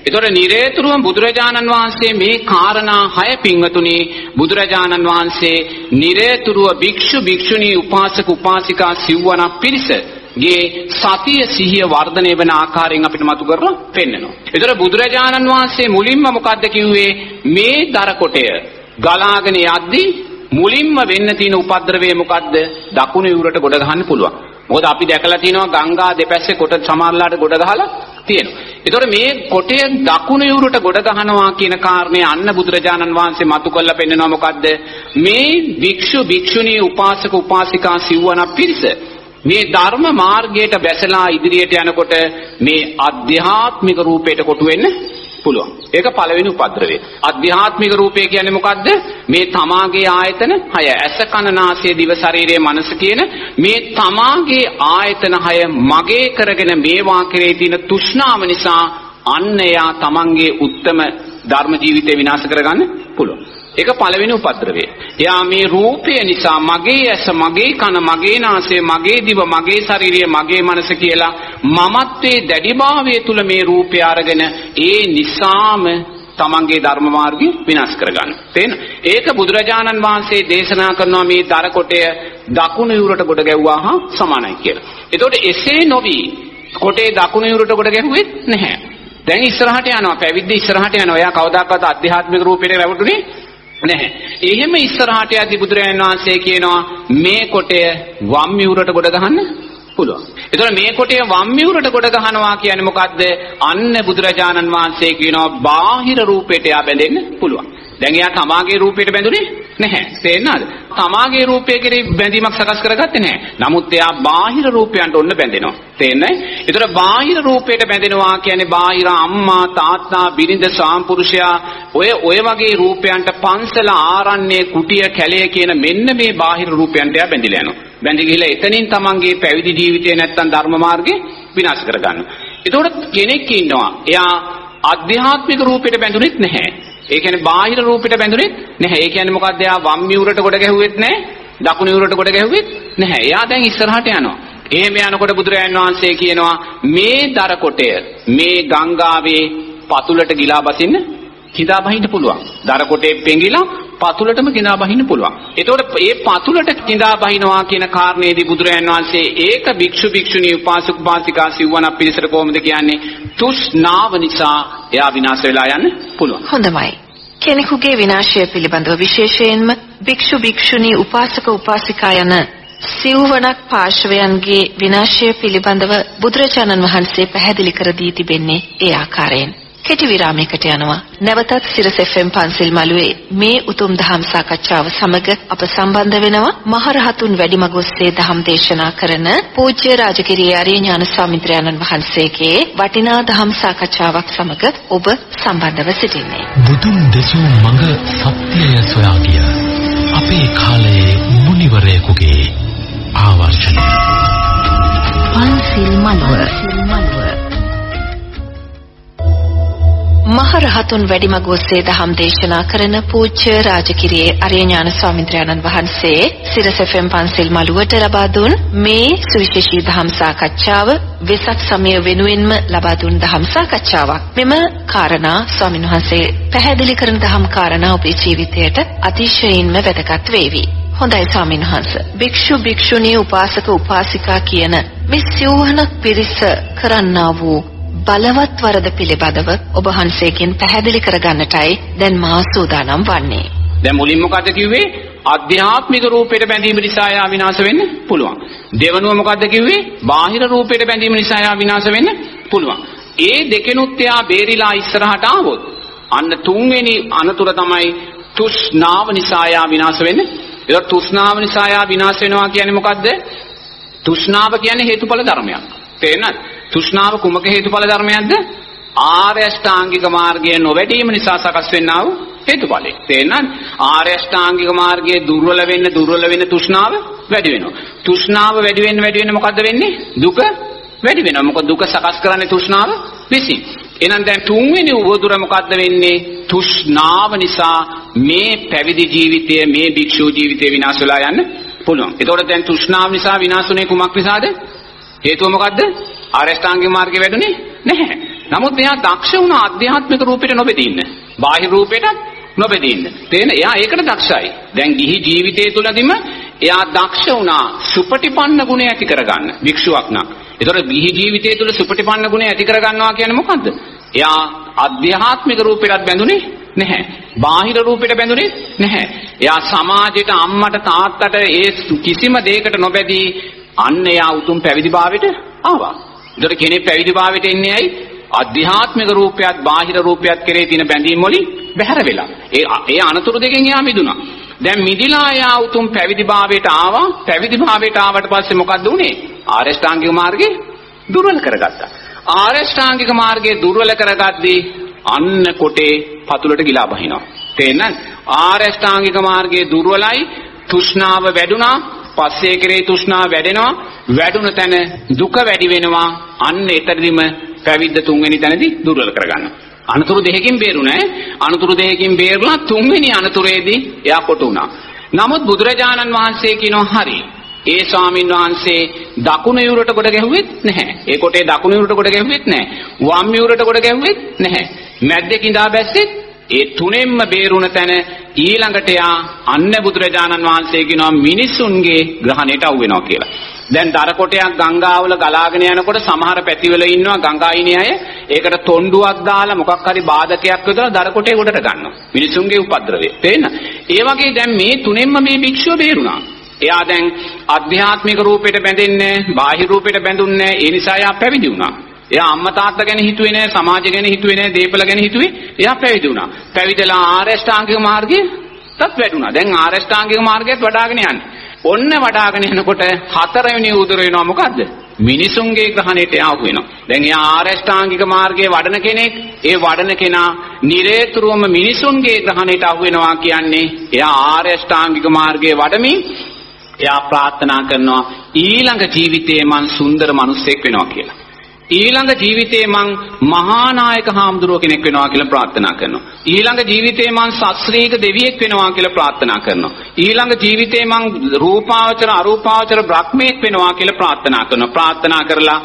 ඒතොර නිරේතුරුවම බුදුරජාණන් වහන්සේ මේ කාරණා 6 පින්වතුනි බුදුරජාණන් වහන්සේ නිරේතුරුව භික්ෂු භික්ෂුණී උපාසක උපාසිකා සිව්වණක් පිරිස ගේ සතිය සිහිය වර්ධනය වෙන ආකාරයෙන් අපිට මතු කරලා පෙන්නනවා. ඒතර බුදුරජාණන් වහන්සේ මුලින්ම මොකද්ද කිව්වේ? මේ දර කොටය ගලාගෙන යද්දී මුලින්ම වෙන්න තියෙන උපද්‍රවය මොකද්ද? දකුණු යුරට ගොඩ ගහන්න පුළුවන්. මොකද අපි දැකලා තියෙනවා ගංගා දෙපැත්තේ කොට සමහරලාට ගොඩ ගහලා තියෙනවා. ඒතකොට මේ කොටය දකුණු යුරට ගොඩ ගහනවා කියන කාරණේ අන්න බුදුරජාණන් වහන්සේ මතු කරලා පෙන්නනවා මොකද්ද? මේ භික්ෂු භික්ෂුණී උපාසක උපාසිකා සිව්වණක් පිරිස මේ ධර්ම මාර්ගයට බැසලා ඉදිරියට යනකොට මේ අධ්‍යාත්මික රූපයට කොටු වෙන්න පුළුවන්. ඒක පළවෙනි උපද්‍රවය. අධ්‍යාත්මික රූපය කියන්නේ මොකද්ද? මේ තමාගේ ආයතන 6 ඇස කන නාසය දිව ශරීරය මනස කියන මේ තමාගේ ආයතන 6 මගේ කරගෙන මේවා කෙරේ තියෙන තෘෂ්ණාව නිසා අන්න එයා තමන්ගේ උත්තම ධර්ම ජීවිතය විනාශ කරගන්න පුළුවන්. ඒක පළවෙනි උපද්‍රවය. එයා මේ රූපය නිසා මගේ ඇස මගේ කන මගේ නාසය මගේ දිව මගේ ශරීරය මගේ මනස කියලා මමත්වයේ දැඩිභාවය තුල මේ රූපය අරගෙන ඒ නිසාම තමන්ගේ ධර්ම මාර්ගය විනාශ කරගන්න. තේරෙනවද? ඒක බුදුරජාණන් වහන්සේ දේශනා කරනවා මේ දර කොටය දකුණු යුරට ගොඩ ගැව්වා හා සමානයි කියලා. එතකොට එසේ නොවි කොටේ දකුණු යුරට ගොඩ ගැහුවෙත් නැහැ. දැන් ඉස්සරහට යනවා පැවිද්ද ඉස්සරහට යනවා. එයා කවදාකවත් ආධ්‍යාත්මික රූපයට රැවටුනේ නැහැ. එහෙම ඉස්සරහට යද්දී බුදුරජාණන් වහන්සේ කියනවා මේ කොටය වම් යුරට ගොඩ ගහන්න පුළුවන්. ඒතකොට මේ කොටය වම් යුරට ගොඩ ගහනවා කියන්නේ මොකද්ද? අන්න බුදුරජාණන් වහන්සේ කියනවා බාහිර රූපයට යා බැඳෙන්න පුළුවන්. දැන් එයා තමාගේ රූපයට බැඳුනේ නැහැ. තේරෙනවද? තමාගේ රූපය කෙරෙහි බැඳීමක් සකස් කරගත්තේ නැහැ. නමුත් එයා බාහිර රූපයන්ට ඔන්න බැඳෙනවා. තේරෙන්නේ? ඒතර බාහිර රූපයට බැඳෙනවා කියන්නේ බාහිර අම්මා තාත්තා බිරිඳ සාම්පුරුෂයා ඔය වගේ රූපයන්ට පන්සල ආරණ්‍ය කුටිය කැලය කියන මෙන්න මේ බාහිර රූපයන්ට එයා බැඳිලා යනවා. බැඳි ගිහලා එතනින් තමන්ගේ පැවිදි ජීවිතය නැත්තම් ධර්ම මාර්ගේ විනාශ කරගන්නවා. ඒතකොට කෙනෙක් ඉන්නවා එයා ආධ්‍යාත්මික රූපයට බැඳුනෙත් නැහැ. ඒ කියන්නේ බාහිර රූපෙට බැඳුනේ නැහැ. ඒ කියන්නේ මොකද්ද? එයා වම් යුරට ගොඩ ගැහුවෙත් නැහැ. දකුණු යුරට ගොඩ ගැහුවෙත් නැහැ. එයා දැන් ඉස්සරහට යනවා. එහෙම යනකොට බුදුරජාණන් වහන්සේ කියනවා මේ දර කොටය මේ ගංගාවේ පතුලට ගිලා බසින්න කිඳා බහින්න පුළුවන්. දර කොටේ පෙඟිලා පතුලටම කිඳා බහින්න පුළුවන්. එතකොට මේ පතුලට කිඳා බහිනවා කියන කාරණේදී බුදුරජාණන් වහන්සේ ඒක භික්ෂු භික්ෂුණී උපාසක උපාසිකා සිව්වණක් පිරිසට කොහොමද කියන්නේ? තෘෂ්ණාව නිසා එයා විනාශ වෙලා යන්න පුළුවන්. හොඳයි. කෙනෙකුගේ විනාශය පිළිබඳව විශේෂයෙන්ම භික්ෂු භික්ෂුණී උපාසක උපාසිකා යන සිව්වණක් පාර්ශවයන්ගේ විනාශය පිළිබඳව බුදුරජාණන් වහන්සේ පැහැදිලි කර දී තිබෙන්නේ ඒ ආකාරයෙන්. කෙටි විරාමයකට යනවා. නැවතත් සිරස FM පන්සිල් මළුවේ මේ උතුම් දහම් සාකච්ඡාව සමග අප සම්බන්ධ වෙනවා මහරහතුන් වැඩිමග ඔස්සේ දහම් දේශනා කරන පූජ්‍ය රාජගිරියේ ආර්යඥාන ස්වාමීන් වහන්සේගේ වටිනා දහම් සාකච්ඡාවක් සමග ඔබ සම්බන්ධව සිටින්නේ. බුදුන් දෙසූ මඟ සත්‍යය සොයා ගිය අපේ කාලයේ මුනිවරයෙකුගේ ආවර්ජනය. පන්සිල් මළුව මහරහතුන් වැඩිමග ඔස්සේ දහම් දේශනා කරන පූජ්‍ය රාජගිරියේ ආර්යඥාන ස්වාමීන් වහන්සේ සිරස FM පන්සිල් මළුවට ලබා දුන් මේ සුවිශේෂී දහම් සාකච්ඡාව වෙසක් සමය වෙනුවෙන්ම ලබා දුන් දහම් සාකච්ඡාවක්. මෙම කාරණා ස්වාමීන් වහන්සේ පැහැදිලි කරන දහම් කාරණා ඔබේ ජීවිතයට අතිශයින්ම වැදගත් වේවි. හොඳයි ස්වාමීන් වහන්සේ. භික්ෂු භික්ෂුණී උපාසක උපාසිකා කියන මේ සිව්වණක් පිරිස කරන්නා වූ බලවත් වරද පිළිබඳව ඔබ වහන්සේගෙන් පැහැදිලි කරගන්නටයි දැන් මා සූදානම් වන්නේ. දැන් මුලින් මොකද්ද කිව්වේ? ආධ්‍යාත්මික රූපයට බැඳීම නිසා යා විනාශ වෙන්න පුළුවන්. දෙවනුව මොකද්ද කිව්වේ? බාහිර රූපයට බැඳීම නිසා යා විනාශ වෙන්න පුළුවන්. ඒ දෙකෙනුත් යා බේරිලා ඉස්සරහට ආවොත් අන්න තුන්වෙනි අනතුර තමයි තෘෂ්ණාව නිසා යා විනාශ වෙන්න. ඒක තෘෂ්ණාව නිසා යා විනාශ වෙනවා කියන්නේ මොකද්ද? තෘෂ්ණාව කියන්නේ හේතුඵල ධර්මයක්. තේරෙනවද? තෘෂ්ණාව කුමක හේතුඵල ධර්මයක්ද? ආර්ය අෂ්ටාංගික මාර්ගය නොවැඩීම නිසා සකස් වෙන්නා වූ හේතුඵලයි. තේරෙනවද? ආර්ය අෂ්ටාංගික මාර්ගයේ දුර්වල වෙන්න තෘෂ්ණාව වැඩි වෙනවා. තෘෂ්ණාව වැඩි වෙන්න මොකද්ද වෙන්නේ? දුක වැඩි වෙනවා. මොකද දුක සකස් කරන්නේ තෘෂ්ණාව විසින්. එහෙනම් දැන් තුන්වෙනි උවදුර මොකද්ද වෙන්නේ? තෘෂ්ණාව නිසා මේ පැවිදි ජීවිතය මේ භික්ෂු ජීවිතය විනාශ වෙලා යන්න පුළුවන්. ඒතකොට දැන් තෘෂ්ණාව නිසා විනාශුනේ කුමක් නිසාද? හේතුව මොකද්ද? ආර්ය අෂ්ටාංගික මාර්ගය වැඩුණේ නැහැ. නමුත් එයා දක්ෂ වුණා ආධ්‍යාත්මික රූපෙට නොබෙදින්න. බාහිර රූපෙට නොබෙදින්න. තේන එයා ඒකට දක්ෂයි. දැන් ගිහි ජීවිතය තුළදීම එයා දක්ෂ වුණා සුපටිපන්න ගුණය ඇති කරගන්න. භික්ෂුවක් නම්. ඒතර ගිහි ජීවිතය තුළ සුපටිපන්න ගුණය ඇති කරගන්නවා කියන්නේ මොකද්ද? එයා ආධ්‍යාත්මික රූපෙට බැඳුනේ නැහැ. බාහිර රූපෙට බැඳුනේ නැහැ. එයා සමාජයට අම්මට තාත්තට ඒ කිසිම දෙයකට නොබැදී අන්න එයා උතුම් පැවිදිභාවයට ආවා. ඒතර කෙනෙක් පැවිදිභාවයට එන්නේ ඇයි? ආධ්‍යාත්මික රූපයත් බාහිර රූපයත් කෙරේ තියෙන බැඳීම් වලින් බැහැර වෙලා. ඒ අනතුරු දෙකෙන් එයා මිදුණා. දැන් මිදිලා එයා උතුම් පැවිදිභාවයට ආවා. පැවිදිභාවයට ආවට පස්සේ මොකද්ද උනේ? ආර්ය ශ්‍රාංගික මාර්ගේ දුර්වල කරගත්තා. ආර්ය ශ්‍රාංගික මාර්ගයේ දුර්වල කරගද්දී අන්න කොටේ පතුලට ගිලා බහිනවා. තේරෙනවද? ආර්ය ශ්‍රාංගික මාර්ගයේ දුර්වලයි, තෘෂ්ණාව වැඩුණා, පස්සේ කෙරේ තෘෂ්ණාව වැඩෙනවා, වැඩුණ තැන දුක වැඩි වෙනවා. අන්න එතනදිම පැවිද්ද තුන්වෙනි තැනදී දුර්වල කරගන්නවා. අනතුරු දෙකකින් බේරුණා. අනතුරු දෙකකින් බේරලා තුන්වෙනි අනතුරේදී එයා කොට වුණා. නමුත් බුදුරජාණන් වහන්සේ කියනවා හරි. ඒ ස්වාමීන් වහන්සේ දකුණු යුරට කොට ගැහුවෙත් නැහැ. ඒ කොටේ දකුණු යුරට කොට ගැහුවෙත් නැහැ. වම් යුරට කොට ගැහුවෙත් නැහැ. මැද්දේ කිඳා බැස්සෙත් ඒ තුනෙන්ම බේරුණ තැන ඊළඟට යා අන්න බුදුරජාණන් වහන්සේ කියනවා මිනිසුන්ගේ ග්‍රහණයට අවු වෙනවා කියලා. දැන් දර කොටයක් ගංගාවල ගලාගෙන යනකොට සමහර පැතිවල ඉන්නවා ගංගායිනේ අය ඒකට තොණ්ඩුවක් දාලා මොකක් හරි බාධකයක් යොදලා දර කොටේ උඩට ගන්නවා. මිනිසුන්ගේ උපද්‍රවය. තේන්න? ඒ වගේ දැන් මේ තුනෙන්ම මේ භික්ෂුව බේරුණා. එයා දැන් ආධ්‍යාත්මික රූපයට බැඳෙන්නේ නැහැ, බාහිර රූපයට බැඳුන්නේ නැහැ. ඒ නිසා එයා පැවිදි වුණා. එයා අම්මා තාත්තා ගැන හිතුවේ නැහැ, සමාජය ගැන හිතුවේ නැහැ, දේපල ගැන හිතුවේ. එයා පැවිදි වුණා. පැවිදලා ආර්ය ශ්‍රාංගික මාර්ගයටත් වැඩුණා. දැන් ආර්ය ශ්‍රාංගික මාර්ගයත් වඩාගෙන යන්නේ. ඔන්න වඩාගෙන යනකොට හතරවෙනි උදුර වෙනවා මොකද්ද? මිනිසුන්ගේ ග්‍රහණයට ආව වෙනවා. දැන් එයා ආර්ය ශ්‍රාංගික මාර්ගයේ වඩන කෙනෙක්. ඒ වඩන කෙනා නිරේතුරුවම මිනිසුන්ගේ ග්‍රහණයට ආව වෙනවා කියන්නේ එයා ආර්ය ශ්‍රාංගික මාර්ගයේ වඩමින් එයා ප්‍රාර්ථනා කරනවා ඊළඟ ජීවිතේ මං සුන්දර මිනිසෙක් වෙනවා කියලා. ඊළඟ ජීවිතේ මං මහා නායක හාමුදුරුව කෙනෙක් වෙනවා කියලා ප්‍රාර්ථනා කරනවා. ඊළඟ ජීවිතේ මං ශාස්ත්‍රීය දෙවියෙක් වෙනවා කියලා ප්‍රාර්ථනා කරනවා. ඊළඟ ජීවිතේ මං රූපාවචර අරූපාවචර බ්‍රහ්මෙක් වෙනවා කියලා ප්‍රාර්ථනා කරනවා. ප්‍රාර්ථනා කරලා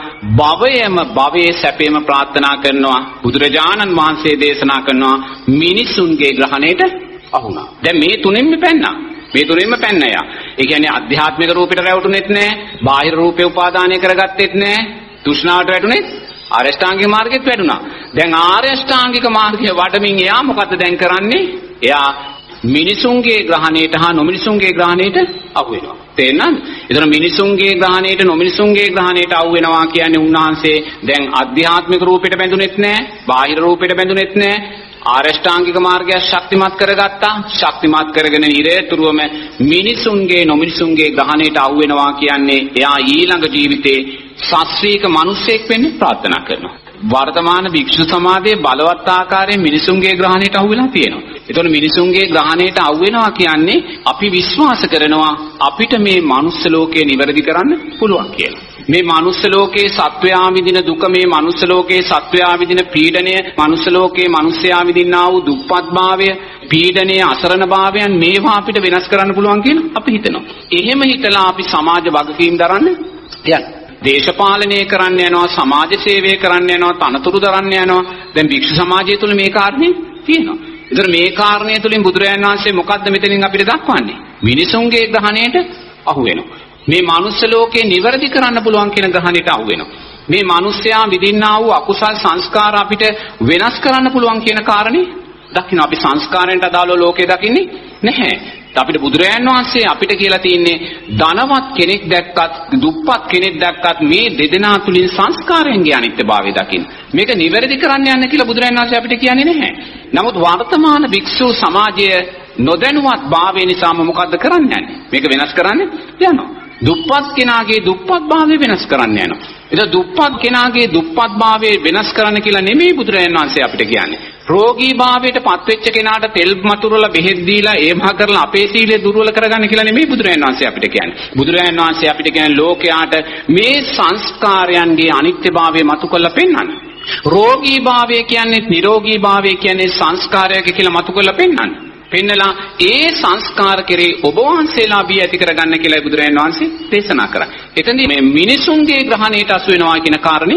භවයේ සැපේම ප්‍රාර්ථනා කරනවා. බුදුරජාණන් වහන්සේ දේශනා කරනවා මිනිසුන්ගේ ග්‍රහණයට අහුණා. දැන් මේ තුනෙන්ම පැන්නා. මේ තුනෙන්ම පැන්න යා. ඒ කියන්නේ ආධ්‍යාත්මික රූපෙට රැවටුනේත් නැහැ, බාහිර රූපේ උපාදානය කරගත්තේත් නැහැ, තෘෂ්ණාවට වැටුනේ ආර්ය අෂ්ටාංගික මාර්ගෙත් වැටුණා. දැන් ආර්ය අෂ්ටාංගික මාර්ගය වඩමින් එයා මොකද්ද දැන් කරන්නේ? එයා මිනිසුන්ගේ ග්‍රහණයට හා නොමිනිසුන්ගේ ග්‍රහණයට අහු වෙනවා. තේරෙනවද? ඒතර මිනිසුන්ගේ ග්‍රහණයට නොමිනිසුන්ගේ ග්‍රහණයට අහු වෙනවා කියන්නේ උන්වහන්සේ දැන් ආධ්‍යාත්මික රූපෙට බැඳුනේත් නැහැ, බාහිර රූපෙට බැඳුනේත් නැහැ. ආරෂ්ඨාංගික මාර්ගය ශක්තිමත් කරගත්තා. ශක්තිමත් කරගෙන නිරේතුරුවම මිනිසුන්ගේ නොමිනිසුන්ගේ ග්‍රහණයට අහු වෙනවා කියන්නේ එයා ඊළඟ ජීවිතේ ශාස්ත්‍රීය මිනිසෙක් වෙන්න ප්‍රාර්ථනා කරනවා. වර්තමාන භික්ෂු සමාජයේ බලවත් ආකාරයෙන් මිනිසුන්ගේ ග්‍රහණයට අහු වෙලා තියෙනවා. ඒතකොට මිනිසුන්ගේ ග්‍රහණයට අහු වෙනවා කියන්නේ අපි විශ්වාස කරනවා අපිට මේ මනුස්ස ලෝකය නිවැරදි කරන්න පුළුවන් කියලා. මේ මනුස්ස ලෝකයේ සත්වයා විඳින දුක, මේ මනුස්ස ලෝකයේ සත්වයා විඳින පීඩනය, මනුස්ස ලෝකයේ මිනිස්යා විඳින්නා වූ දුප්පත්භාවය, පීඩනය, අසරණභාවයන් මේවා අපිට වෙනස් කරන්න පුළුවන් කියලා අපි හිතනවා. එහෙම හිතලා අපි සමාජ වගකීම් දරන්න යනවා. දේශපාලනය කරන්න යනවා, සමාජ සේවය කරන්න යනවා, තනතුරු දරන්න යනවා. දැන් භික්ෂු සමාජය තුළ මේ කාරණේ තියෙනවා. ඒතර මේ කාරණය තුළින් බුදුරජාණන් වහන්සේ මොකද්ද මෙතනින් අපිට දක්වන්නේ? මිනිසුන්ගේ ග්‍රහණයට අහු වෙනවා. මේ මනුස්ස ලෝකේ නිවැරදි කරන්න පුළුවන් කියන ග්‍රහණයට අහු වෙනවා. මේ මිනිස්යා විඳින්නා වූ අකුසල් සංස්කාර අපිට වෙනස් කරන්න පුළුවන් කියන කාරණේ දකින්න. අපි සංස්කාරයන්ට අදාළව ලෝකේ දකින්නේ නැහැ. අපිට බුදුරජාණන් වහන්සේ අපිට කියලා තියෙන්නේ ධනවත් කෙනෙක් දැක්කත් දුප්පත් කෙනෙක් දැක්කත් මේ දෙදෙනා තුලින් සංස්කාරයන්ගේ අනිත්‍යභාවය දකින්න. මේක නිවැරදි කරන්න යන්න කියලා බුදුරජාණන් වහන්සේ අපිට කියන්නේ නැහැ. නමුත් වර්තමාන භික්ෂු සමාජය නොදැනුවත් භාවය නිසාම මොකද්ද කරන්න යන්නේ? මේක වෙනස් කරන්න යනවා. දුප්පත් කෙනාගේ දුප්පත්භාවය වෙනස් කරන්න යනවා. ඒක දුප්පත් කෙනාගේ දුප්පත්භාවය වෙනස් කරන්න කියලා නෙමෙයි බුදුරජාණන් වහන්සේ අපිට කියන්නේ. රෝගී භාවයට පත්වෙච්ච කෙනාට තෙල් මතුරලා බෙහෙත් දීලා ඒමහා කරලා අපේ සීලය දුර්වල කරගන්න කියලා නෙමෙයි බුදුරජාණන් වහන්සේ අපිට කියන්නේ. බුදුරජාණන් වහන්සේ අපිට කියන්නේ ලෝකයාට මේ සංස්කාරයන්ගේ අනිත්‍යභාවය මතු කරලා පෙන්වන්න. රෝගී භාවය කියන්නේ නිරෝගී භාවය කියන්නේ සංස්කාරයක කියලා මතු කරලා පෙන්වන්න. පෙන්නලා ඒ සංස්කාර කෙරේ ඔබ වහන්සේලා බිය ඇති කරගන්න කියලා බුදුරජාණන් වහන්සේ දේශනා කරා. එතනදී මේ මිනිසුන්ගේ ග්‍රහණයට අසු වෙනවා කියන කාරණේ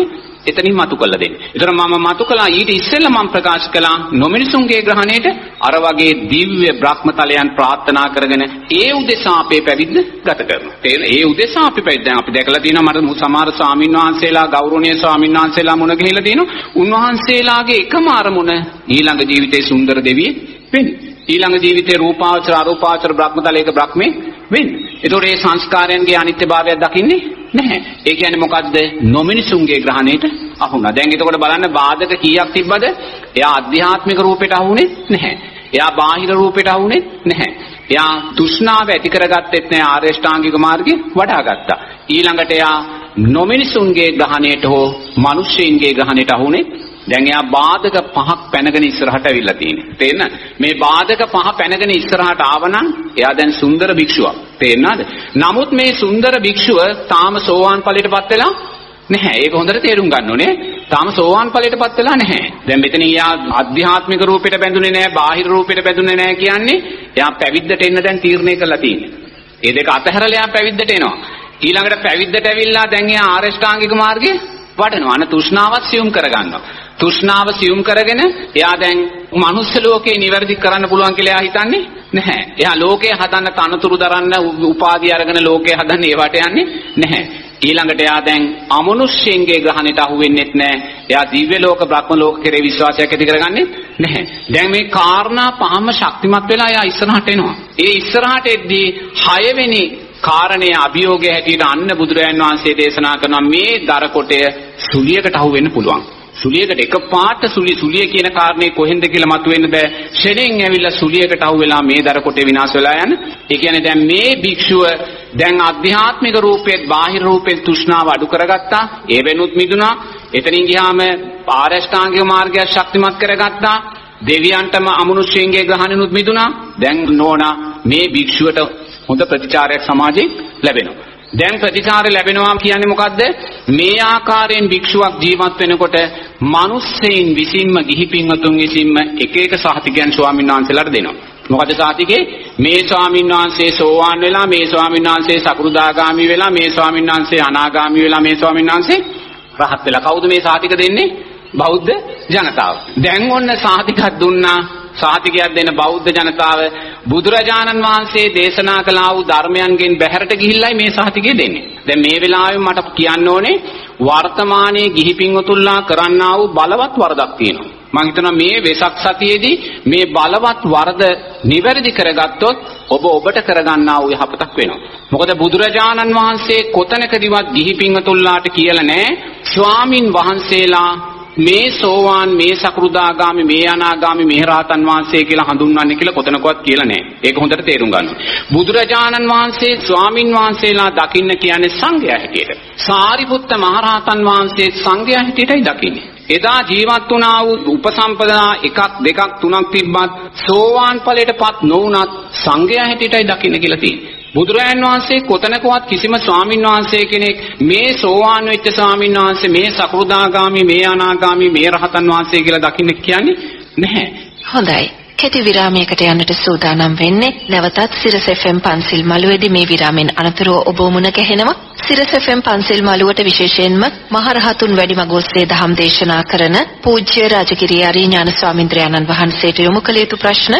එතනින් මතු කළා දෙන්නේ. ඒතර මම මතු කළා ඊට ඉස්සෙල්ලා මම ප්‍රකාශ කළා නොමිනිසුන්ගේ ග්‍රහණයට අර වගේ දිව්‍ය බ්‍රහ්මතලයන් ප්‍රාර්ථනා කරගෙන ඒ උදෙසා අපේ පැවිද්ද ගත කරනවා. ඒ උදෙසා අපි පැවිද්ද දැන් අපි දැකලා තියෙනවා මට සමහර ස්වාමීන් වහන්සේලා ගෞරවනීය ස්වාමීන් වහන්සේලා මුණ ගැහිලා දිනු උන්වහන්සේලාගේ එකම අරමුණ ඊළඟ ජීවිතේ සුන්දර දෙවියෙක් වෙන්නේ. ඊළඟ ජීවිතේ රූපාවචර අරූපාවචර බ්‍රහ්මතලයක බ්‍රහ්මේ වෙන්නේ. ඒතකොට මේ සංස්කාරයන්ගේ අනිත්‍යභාවය දකින්නේ නැහැ. ඒ කියන්නේ මොකද්ද? නොමිනිසුන්ගේ ග්‍රහණයට අහුණා. දැන් එතකොට බලන්න බාධක කීයක් තිබ්බද? එයා අධ්‍යාත්මික රූපයට අහුනේ නැහැ. එයා බාහිර රූපයට අහුනේ නැහැ. එයා තෘෂ්ණාව ඇති කරගත්තෙත් නැහැ. ආර්ය ශ්‍රාංගික මාර්ගේ වඩා ගත්තා. ඊළඟට එයා නොමිනිසුන්ගේ ග්‍රහණයට හෝ මිනිස්සුන්ගේ ග්‍රහණයට අහුනේ දැන් එයා බාධක පහක් පැනගෙන ඉස්සරහට ඇවිල්ලා තියෙන්නේ. තේරෙනවද? මේ බාධක පහ පැනගෙන ඉස්සරහට ආවනම් එයා දැන් සුන්දර භික්ෂුවක්. තේරෙනවද? නමුත් මේ සුන්දර භික්ෂුව තාම සෝවාන් ඵලයටපත් වෙලා නැහැ. ඒක හොඳට තේරුම් ගන්න ඕනේ. තාම සෝවාන් ඵලයටපත් වෙලා නැහැ. දැන් මෙතන එයා අධ්‍යාත්මික රූපෙට බැඳුනේ නැහැ, බාහිර රූපෙට බැඳුනේ නැහැ කියන්නේ එයා පැවිද්දට එන්න දැන් තීරණය කරලා තියෙන්නේ. මේ දෙක අතහැරලා එයා පැවිද්දට එනවා. ඊළඟට පැවිද්දට ඇවිල්ලා දැන් එයා ආර්ය ශ්‍රාංගික මාර්ගේ වඩනවා. අන තෘෂ්ණාවත් සියුම් කරගන්නවා. තෘෂ්ණාව සියුම් කරගෙන එයා දැන් මනුස්ස ලෝකේ නිවැරදි කරන්න පුළුවන් කියලා එයා හිතන්නේ නැහැ. එයා ලෝකේ හදන්න තනතුරු දරන්න උපාධිය අරගෙන ලෝකේ හදන්න ඒවට යන්නේ නැහැ. ඊළඟට එයා දැන් අමනුෂ්‍යයන්ගේ ග්‍රහණයට අහු වෙන්නෙත් නැහැ. එයා දිව්‍ය ලෝක බ්‍රහ්ම ලෝක කෙරේ විශ්වාසයක් ඇති කරගන්නේ නැහැ. දැන් මේ කාරණා පහම ශක්තිමත් වෙලා එයා ඉස්සරහට එනවා. ඒ ඉස්සරහට එද්දී 6 වෙනි කාරණේ අභියෝගය හැටියට අන්න බුදුරජාන් වහන්සේ දේශනා කරන මේ දර කොටය සුලියකට අහු වෙන්න පුළුවන්. සුලියකට එකපාරට සුලිය කියන කාරණේ කොහෙන්ද කියලා මතුවෙන්න බෑ. ෂෙනෙන් ඇවිල්ලා සුලියකට අහු වෙලා මේ දර කොටේ විනාශ වෙලා යන. ඒ කියන්නේ දැන් මේ භික්ෂුව දැන් ආධ්‍යාත්මික රූපෙත් බාහිර රූපෙත් තෘෂ්ණාව අඩු කරගත්තා. ඒ වෙනුත් මිදුණා. එතනින් ගියාම ආරෂ්ඨාංගික මාර්ගය ශක්තිමත් කරගත්තා. දෙවියන්ටම අමනුෂ්‍යයන්ගේ ග්‍රහණනුත් මිදුණා. දැන් නෝනා මේ භික්ෂුවට හොඳ ප්‍රතිචාරයක් සමාජයෙන් ලැබෙනවා. දැන් ප්‍රතිචාර ලැබෙනවා කියන්නේ මොකද්ද? මේ ආකාරයෙන් භික්ෂුවක් ජීවත් වෙනකොට මිනිස්සෙයින් විසින්ම ගිහි පින්වතුන් විසින්ම එක එක සහතිකයන් ස්වාමීන් වහන්සේලාට දෙනවා. මොකද සහතිකේ මේ ස්වාමීන් වහන්සේ සෝවාන් වෙලා, මේ ස්වාමීන් වහන්සේ සකෘදාගාමි වෙලා, මේ ස්වාමීන් වහන්සේ අනාගාමි වෙලා, මේ ස්වාමීන් වහන්සේ රහත් වෙලා. කවුද මේ සහතික දෙන්නේ? බෞද්ධ ජනතාව. දැන් ඔන්න සහතිකක් දුන්නා. සහතිකයක් දෙන බෞද්ධ ජනතාව බුදුරජාණන් වහන්සේ දේශනා කළා වූ ධර්මයන්ගෙන් බැහැරට ගිහිල්ලායි මේ සහතිකය දෙන්නේ. දැන් මේ වෙලාවේ මට කියන්න ඕනේ වර්තමානයේ ගිහි පින්වතුන්ලා කරන්නා වූ බලවත් වරදක් තියෙනවා. මම හිතනවා මේ වෙසක් සතියේදී මේ බලවත් වරද නිවැරදි කරගත්තොත් ඔබට කරගන්නා වූ යහපතක් වෙනවා. මොකද බුදුරජාණන් වහන්සේ කොතනකදීවත් ගිහි පින්වතුන්ලාට කියලා නැහැ ස්වාමින් වහන්සේලා මේ සෝවාන්, මේ සකෘදාගාමි, මේ අනාගාමි, මේ රහතන් වහන්සේ කියලා හඳුන්වන්නේ කියලා කොතනකවත් කියලා නැහැ. ඒක හොඳට තේරුම් ගන්න. බුදුරජාණන් වහන්සේ ස්වාමින් වහන්සේලා දකින්න කියන්නේ සංඝයා හැටියට. සාරිපුත්ත මහරහතන් වහන්සේ සංඝයා හැටියටයි දකින්නේ. එදා ජීවත් වුණා වූ උපසම්පදා 1 2 3ක් තිබ්බත් සෝවාන් ඵලයටපත් නොවුනත් සංඝයා හැටියටයි දකින්න කියලා තියෙන්නේ. බුදුරජාන් වහන්සේ කොතනකවත් කිසිම ස්වාමීන් වහන්සේ කෙනෙක් මේ සෝවාන් වෙච්ච ස්වාමීන් වහන්සේ, මේ සකෘදාගාමි, මේ අනාගාමි, මේ රහතන් වහන්සේ කියලා දකින්න කියන්නේ නැහැ. හොඳයි. කෙටි විරාමයකට යන්නට සූදානම් වෙන්නේ. නැවතත් සිරස FM පන්සිල් මළුවේදී මේ විරාමෙන් අනතුරුව ඔබ මුණ ගැහෙනවා. සිරස FM පන්සිල් මළුවට විශේෂයෙන්ම මහරහතුන් වැඩිමග ඔස්සේ දහම් දේශනා කරන පූජ්‍ය රාජගිරිය ආර්යඥාන ස්වාමීන්ද්‍රයන්න් වහන්සේට යොමු කළ යුතු ප්‍රශ්න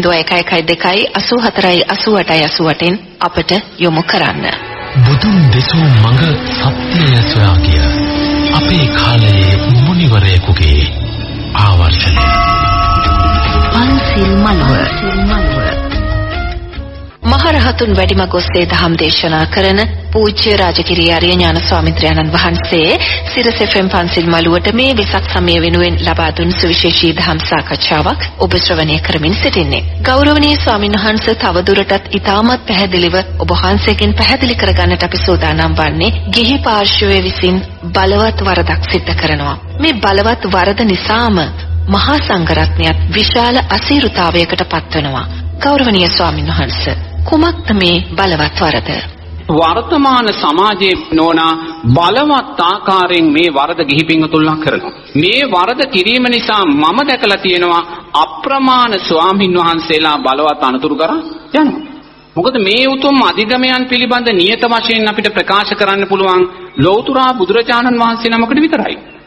0112 84 88 න් අපට යොමු කරන්න. බුදුන් දෙසූ මඟ සත්‍යය සොයා ගිය අපේ කාලයේ මුනිවරයෙකුගේ ආවර්ෂණය. පන්සිල් මළුව මහරහතුන් වැඩිමග ඔස්සේ දහම් දේශනා කරන පූජ්‍ය රාජගිරිය ආර්යඥාන ස්වාමීන්ද්‍රයන්න් වහන්සේ සිරස FM පන්සිල් මළුවට මේ වෙසක් සමය වෙනුවෙන් ලබා දුන් සුවිශේෂී දහම් සාකච්ඡාවක් ඔබ ශ්‍රවණය කරමින් සිටින්නේ. ගෞරවනීය ස්වාමීන් වහන්සේ තවදුරටත් ඉතාමත් පැහැදිලිව ඔබ වහන්සේගෙන් පැහැදිලි කරගන්නට අපි සූදානම් වන්නේ ගිහි පාර්ශවයේ විසින් බලවත් වරදක් සිද්ධ කරනවා. මේ බලවත් වරද නිසාම මහා සංඝරත්නයත් විශාල අසීරුතාවයකට පත්වනවා. ගෞරවනීය ස්වාමීන් වහන්සේ කුමක්ද මේ බලවත් වරද? වර්තමාන සමාජයේ නෝනා බලවත් ආකාරයෙන් මේ වරද ගිහි පින්වතුන්ලා කරනවා. මේ වරද කිරීම නිසා මම දැකලා තියෙනවා අප්‍රමාණ ස්වාමින් වහන්සේලා බලවත් අනතුරු කරා යනවා. මොකද මේ උතුම් අධිගමයන් පිළිබඳ නියත වශයෙන් අපිට ප්‍රකාශ කරන්න පුළුවන් ලෞතර බුදුරජාණන් වහන්සේ නමකට විතරයි.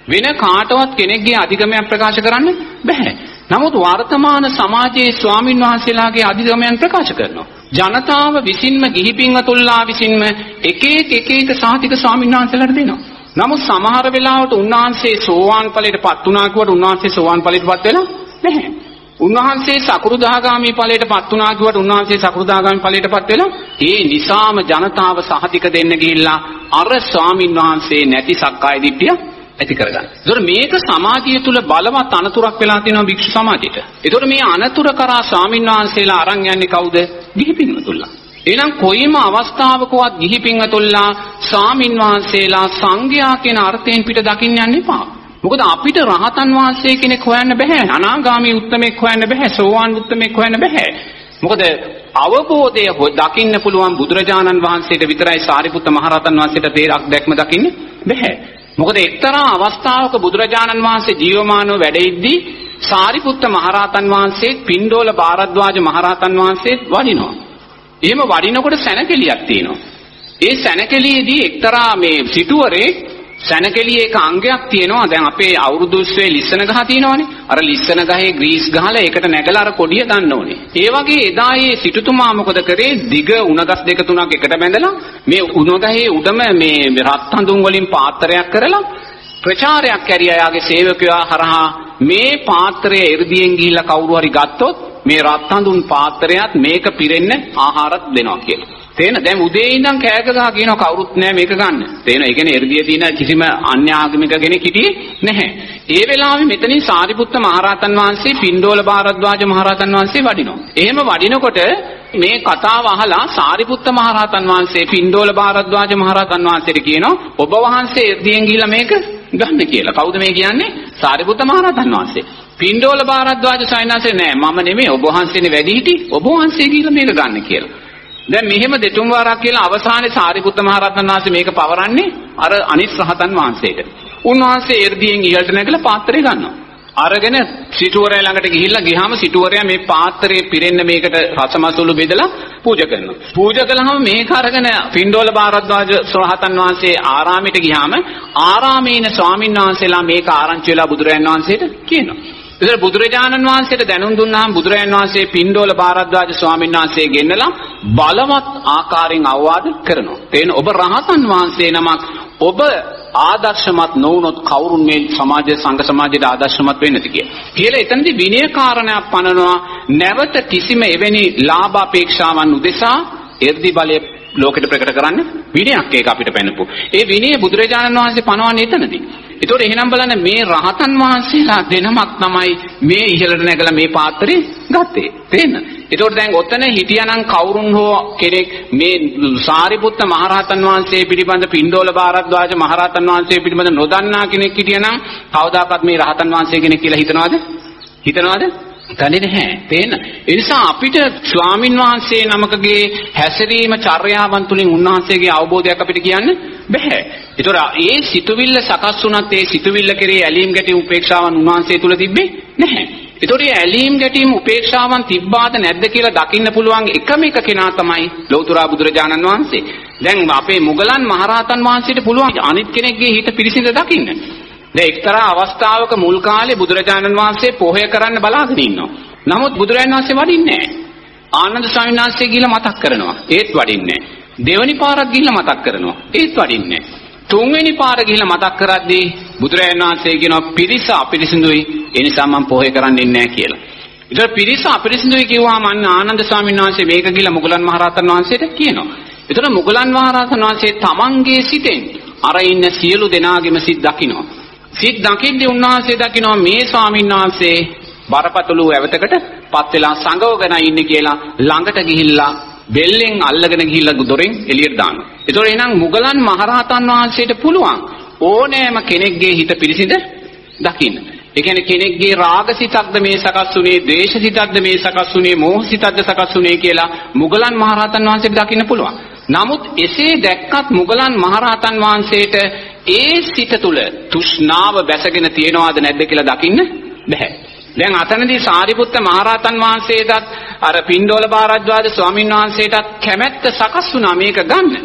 වෙන කාටවත් කෙනෙක්ගේ අධිගමයක් ප්‍රකාශ කරන්න බෑ. නමුත් වර්තමාන සමාජයේ ස්වාමින් වහන්සේලාගේ අධිගමයන් ප්‍රකාශ කරනවා. ජනතාව විසින්ම ගිහි පින්වතුන්ලා විසින්ම එක එක සාතික ස්වාමින් වහන්සේලාට දෙනවා. නමුත් සමහර වෙලාවට උන්වහන්සේ සෝවාන් ඵලයටපත් වුණා කියවට උන්වහන්සේ සෝවාන් ඵලයටපත් වෙලා නැහැ. උන්වහන්සේ සකෘදාගාමී ඵලයටපත් වුණා කියවට උන්වහන්සේ සකෘදාගාමී ඵලයටපත් වෙලා ඒ නිසාම ජනතාව සහතික දෙන්න ගිහිල්ලා අර ස්වාමින් වහන්සේ නැති සක්කාය දිට්ඨිය ඇති කරගන්න. ඒතකොට මේක සමාජය තුල බලවත් අනතුරක් වෙලා තියෙනවා භික්ෂු සමාජයට. ඒතකොට මේ අනතුර කරා ස්වාමින් වහන්සේලා අරන් යන්නේ කවුද? ගිහි පින්වතුන්ලා. එහෙනම් කොයිම අවස්ථාවකවත් ගිහි පින්වතුන්ලා ස්වාමින් වහන්සේලා සංඝයා කියන අර්ථයෙන් පිට දකින්න යන්න එපා. මොකද අපිට රහතන් වහන්සේ කෙනෙක් හොයන්න බෑ. අනාගාමී උත්තමෙක් හොයන්න බෑ. සෝවාන් උත්තමෙක් හොයන්න බෑ. මොකද අවබෝධය දකින්න පුළුවන් බුදුරජාණන් වහන්සේට විතරයි සාරිපුත්ත මහරහතන් වහන්සේට තේරක් දැක්ම දකින්න බෑ. මොකද එක්තරා අවස්ථාවක බුදුරජාණන් වහන්සේ ජීවමානව වැඩ ඉද්දී සාරිපුත්ත මහරහතන් වහන්සේ පින්ඩෝල භාරද්වාජ මහරහතන් වහන්සේත් වඩිනවා. එහෙම වඩිනකොට සැනකෙලියක් තියෙනවා. ඒ සැනකෙලියේදී එක්තරා මේ සිටුවරේ සැනකෙලියේ එක අංගයක් තියෙනවා. දැන් අපේ අවුරුදු උත්සවයේ ලිස්සන ගහ තියෙනවානේ. අර ලිස්සන ගහේ ග්‍රීස් ගහලා ඒකට නැගලා අර කොඩිය දාන්න ඕනේ. ඒ වගේ එදා ඒ සිටුතුමා මොකද කරේ? දිග උණගස් දෙක තුනක් එකට බැඳලා මේ උණගහේ උඩම මේ රත් හඳුන් වලින් පාත්‍රයක් කරලා ප්‍රචාරයක් කැරියා. යාගේ සේවකයා හරහා මේ පාත්‍රය එ르දියෙන් ගිහිල්ලා කවුරු හරි ගත්තොත් මේ රත් හඳුන් පාත්‍රයත් මේක පිරෙන්න ආහාරත් දෙනවා කියලා. තේන දැන් උදේ ඉඳන් කෑක ගහ කියනවා කවුරුත් නෑ මේක ගන්න. තේන ඒ කියන්නේ එ르දියේ තියෙන කිසිම අන්‍ය ආගමික කෙනෙක් හිටියේ නැහැ. ඒ වෙලාවේ මෙතනින් සාරිපුත්ත මහරහතන් වහන්සේ පින්ඩෝල භාරද්වාජ මහරහතන් වහන්සේ වඩිනවා. එහෙම වඩිනකොට මේ කතාව අහලා සාරිපුත්ත මහරහතන් වහන්සේ පින්ඩෝල භාරද්වාජ මහරහතන් වහන්සේට කියනවා ඔබ වහන්සේ එ르දියෙන් ගිහිල්ලා මේක ගන්න කියලා. කවුද මේ කියන්නේ? සාරිපුත්ත මහරහතන් වහන්සේ. පින්ඩෝල භාරද්වාජ සයන්වහන්සේ නෑ මම නෙමෙයි ඔබ වහන්සේනේ වැඩිහිටි. ඔබ වහන්සේ ගිහිල්ලා මේක ගන්න කියලා. දැන් මෙහෙම දෙතුන් වාරක් කියලා අවසානයේ සාරිපුත්ත මහරහතන් වහන්සේ මේක පවරන්නේ අර අනිත් රහතන් වහන්සේට. උන්වහන්සේ එ르දියෙන් ඉහළට නැගලා පාත්‍රය ගන්නවා. අරගෙන සිටුවරයා ළඟට ගිහිල්ලා ගියාම සිටුවරයා මේ පාත්‍රයේ පිරෙන්න මේකට රසමසුළු බෙදලා පූජා කරනවා. පූජා කළාම මේක අරගෙන පින්ඩෝල භාරද්වාජ රහතන් වහන්සේ ආරාමයට ගියාම ආරාමේන ස්වාමීන් වහන්සේලා මේක ආරංචි වෙලා බුදුරජාණන් වහන්සේට කියනවා. ඒතර බුදුරජාණන් වහන්සේට දැනුම් දුන්නාම බුදුරජාණන් වහන්සේ පින්ඩෝල භාරද්වාජ ස්වාමීන් වහන්සේ ගෙන්නලා බලවත් ආකාරයෙන් අවවාද කරනවා. තේන ඔබ රහතන් වහන්සේ නමක් ඔබ ආදර්ශමත් නොවුනොත් කවුරුන් මේ සමාජයේ සංඝ සමාජයට ආදර්ශමත් වෙන්නද කියලා එතනදී විනය කාරණයක් පනනවා. නැවත කිසිම එවැනි ලාභ අපේක්ෂාවන් උදෙසා එර්ධි බලය ලෝකෙට ප්‍රකට කරන්න විනයක් ඒක අපිට පෙන්නපු. ඒ විනය බුදුරජාණන් වහන්සේ පනවන්නේ එතනදී. ඒතකොට එහෙනම් බලන්න මේ රහතන් වහන්සේලා දෙනමක් තමයි මේ ඉහළට නැගලා මේ පාත්‍රේ ගත්තේ. තේන්න. ඒතකොට දැන් ඔතන හිටියානම් කවුරුන් හෝ කෙනෙක් මේ සාරිපුත්ත මහරහතන් වහන්සේ පිළිබඳ පින්ඩෝල භාරද්වාජ මහරහතන් වහන්සේ පිළිබඳ නොදන්නා කෙනෙක් හිටියානම් කවදාකවත් මේ රහතන් වහන්සේ කෙනෙක් කියලා හිතනවද? හිතනවද? හිතන්නේ නැහැ. තේන්න. ඒ නිසා අපිට ස්වාමින් වහන්සේ නමකගේ හැසිරීම චර්යාවන් තුලින් උන්වහන්සේගේ අවබෝධයක් අපිට කියන්න බෑ. ඒතොර ඒ සිතුවිල්ල සකස් වුණත් ඒ සිතුවිල්ල කෙරේ ඇලීම් ගැටීම් උපේක්ෂාවන් උන්වහන්සේ තුල තිබ්බේ නැහැ. ඒතොර මේ ඇලීම් ගැටීම් උපේක්ෂාවන් තිබ්බාද නැද්ද කියලා දකින්න පුළුවන් එකම එක කෙනා තමයි ලෞතර බුදුරජාණන් වහන්සේ. දැන් අපේ මුගලන් මහරහතන් වහන්සේට පුළුවන් අනිත් කෙනෙක්ගේ හිත පිරිසිඳ දකින්න. දැන් එක්තරා අවස්ථාවක මුල් කාලේ බුදුරජාණන් වහන්සේ පොහොය කරන්න බලාගෙන ඉන්නවා. නමුත් බුදුරජාණන් වහන්සේ වඩින්නේ නැහැ. ආනන්ද ස්වාමීන් වහන්සේ ගිහිල්ලා මතක් කරනවා. ඒත් වඩින්නේ නැහැ. දෙවනි පාරක් ගිහිල්ලා මතක් කරනවා. ඒත් වඩින්නේ නැහැ. තුන්වෙනි පාර ගිහිල්ලා මතක් කරද්දී බුදුරජාණන් වහන්සේ කියනවා පිරිස අපිරිසිදුයි. ඒ නිසා මම පොහොය කරන්න ඉන්නේ නැහැ කියලා. ඊට පිරිස අපිරිසිදුයි කිව්වම අන්න ආනන්ද ස්වාමීන් වහන්සේ මේක ගිහිල්ලා මුගලන් මහරහතන් වහන්සේට කියනවා. ඒතර මුගලන් මහරහතන් වහන්සේ තමන්ගේ සිතෙන් අර ඉන්න සියලු දෙනාගේම සිත් දකිනවා. සිත් දකින්නේ උන්වහන්සේ දකිනවා මේ ස්වාමීන් වහන්සේ බරපතල ඇවතකට පත් වෙලා සංගවගෙන ඉන්නේ කියලා ළඟට ගිහිල්ලා බෙල්ලෙන් අල්ලගෙන ගිහිල්ලා දොරෙන් එළියට දානවා. ඒතකොට එහෙනම් මුගලන් මහරහතන් වහන්සේට පුළුවන් ඕනෑම කෙනෙක්ගේ හිත පිරිසිඳ දකින්න. ඒ කියන්නේ කෙනෙක්ගේ රාගසිතක්ද මේ සකස් වුනේ, ද්වේෂසිතක්ද මේ සකස් වුනේ, මෝහසිතක්ද සකස් වුනේ කියලා මුගලන් මහරහතන් වහන්සේට දකින්න පුළුවන්. නමුත් එසේ දැක්කත් මුගලන් මහරහතන් වහන්සේට ඒ සිත තුළ තෘෂ්ණාව බැසගෙන තියනවාද නැද්ද කියලා දකින්න බෑ. දැන් අතනදී සාරිපුත්ත මහරහතන් වහන්සේටත් අර පින්ඩෝල භාරද්වාජ ස්වාමීන් වහන්සේටත් කැමැත්ත සකස් වුණා මේක ගන්න.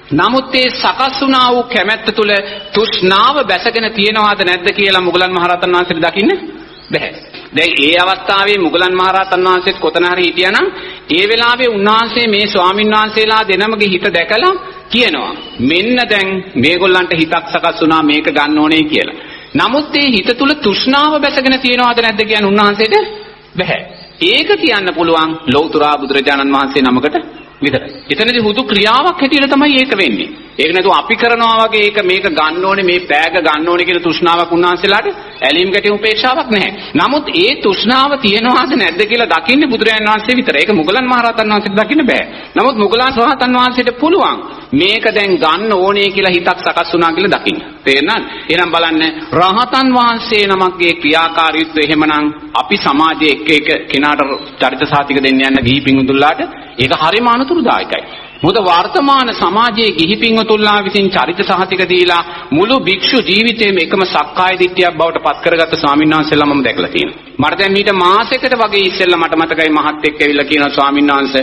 නමුත් ඒ සකස් වුණා වූ කැමැත්ත තුල තෘෂ්ණාව බැසගෙන තියෙනවද නැද්ද කියලා මුගලන් මහරහතන් වහන්සේට දකින්න බැහැ. දැන් ඒ අවස්ථාවේ මුගලන් මහරහතන් වහන්සේත් කොතන හරි හිටියානම් ඒ වෙලාවේ උන්වහන්සේ මේ ස්වාමින් වහන්සේලා දෙනමගේ හිත දැකලා කියනවා මෙන්න දැන් මේගොල්ලන්ට හිතක් සකස් වුණා මේක ගන්න ඕනේ කියලා. නමුත් ඒ හිත තුල තෘෂ්ණාව බැසගෙන තියෙනවද නැද්ද කියන්නේ උන්වහන්සේට බැහැ. ඒක කියන්න පුළුවන් ලෞතුරා බුදුරජාණන් වහන්සේ නමකට විතරයි. එතනදී හුදු ක්‍රියාවක් හැටියට තමයි ඒක වෙන්නේ. ඒක නේද අපි කරනවා වගේ ඒක මේක ගන්න ඕනේ මේ පෑග ගන්න ඕනේ කියන තෘෂ්ණාවක් උන්වහන්සේලාට ඇලීම් ගැටීම් උපේක්ෂාවක් නැහැ. නමුත් ඒ තෘෂ්ණාව තියෙනවද නැද්ද කියලා දකින්නේ බුදුරජාණන් වහන්සේ විතරයි. ඒක මුගලන් මහරහතන් වහන්සේට දකින්න බෑ. නමුත් මුගලන් මහරහතන් වහන්සේට පුළුවන් මේක දැන් ගන්න ඕනේ කියලා හිතක් සකස් වුණා කියලා දකින්න. තේරෙනවද? එහෙනම් බලන්න රහතන් වහන්සේ නමක්ගේ ක්‍රියාකාරීත්වය එහෙමනම් අපි සමාජයේ එක කෙනාට චරිත සාතික දෙන්න යන ගිහි පිංගුතුල්ලාට ඒක හරිම අනුතුරුදායකයි. මොකද වර්තමාන සමාජයේ ගිහි පිංගුතුල්ලා විසින් චරිත සහතික දීලා මුළු භික්ෂු ජීවිතේම එකම සක්කාය දිට්ඨියක් බවට පත් කරගත්ත ස්වාමීන් වහන්සේලා මම දැකලා තියෙනවා. මට දැන් ඊට මාසයකට වගේ ඉස්සෙල්ලා මට මතකයි මහත් එක්ක ඇවිල්ලා කියනවා ස්වාමීන් වහන්සේ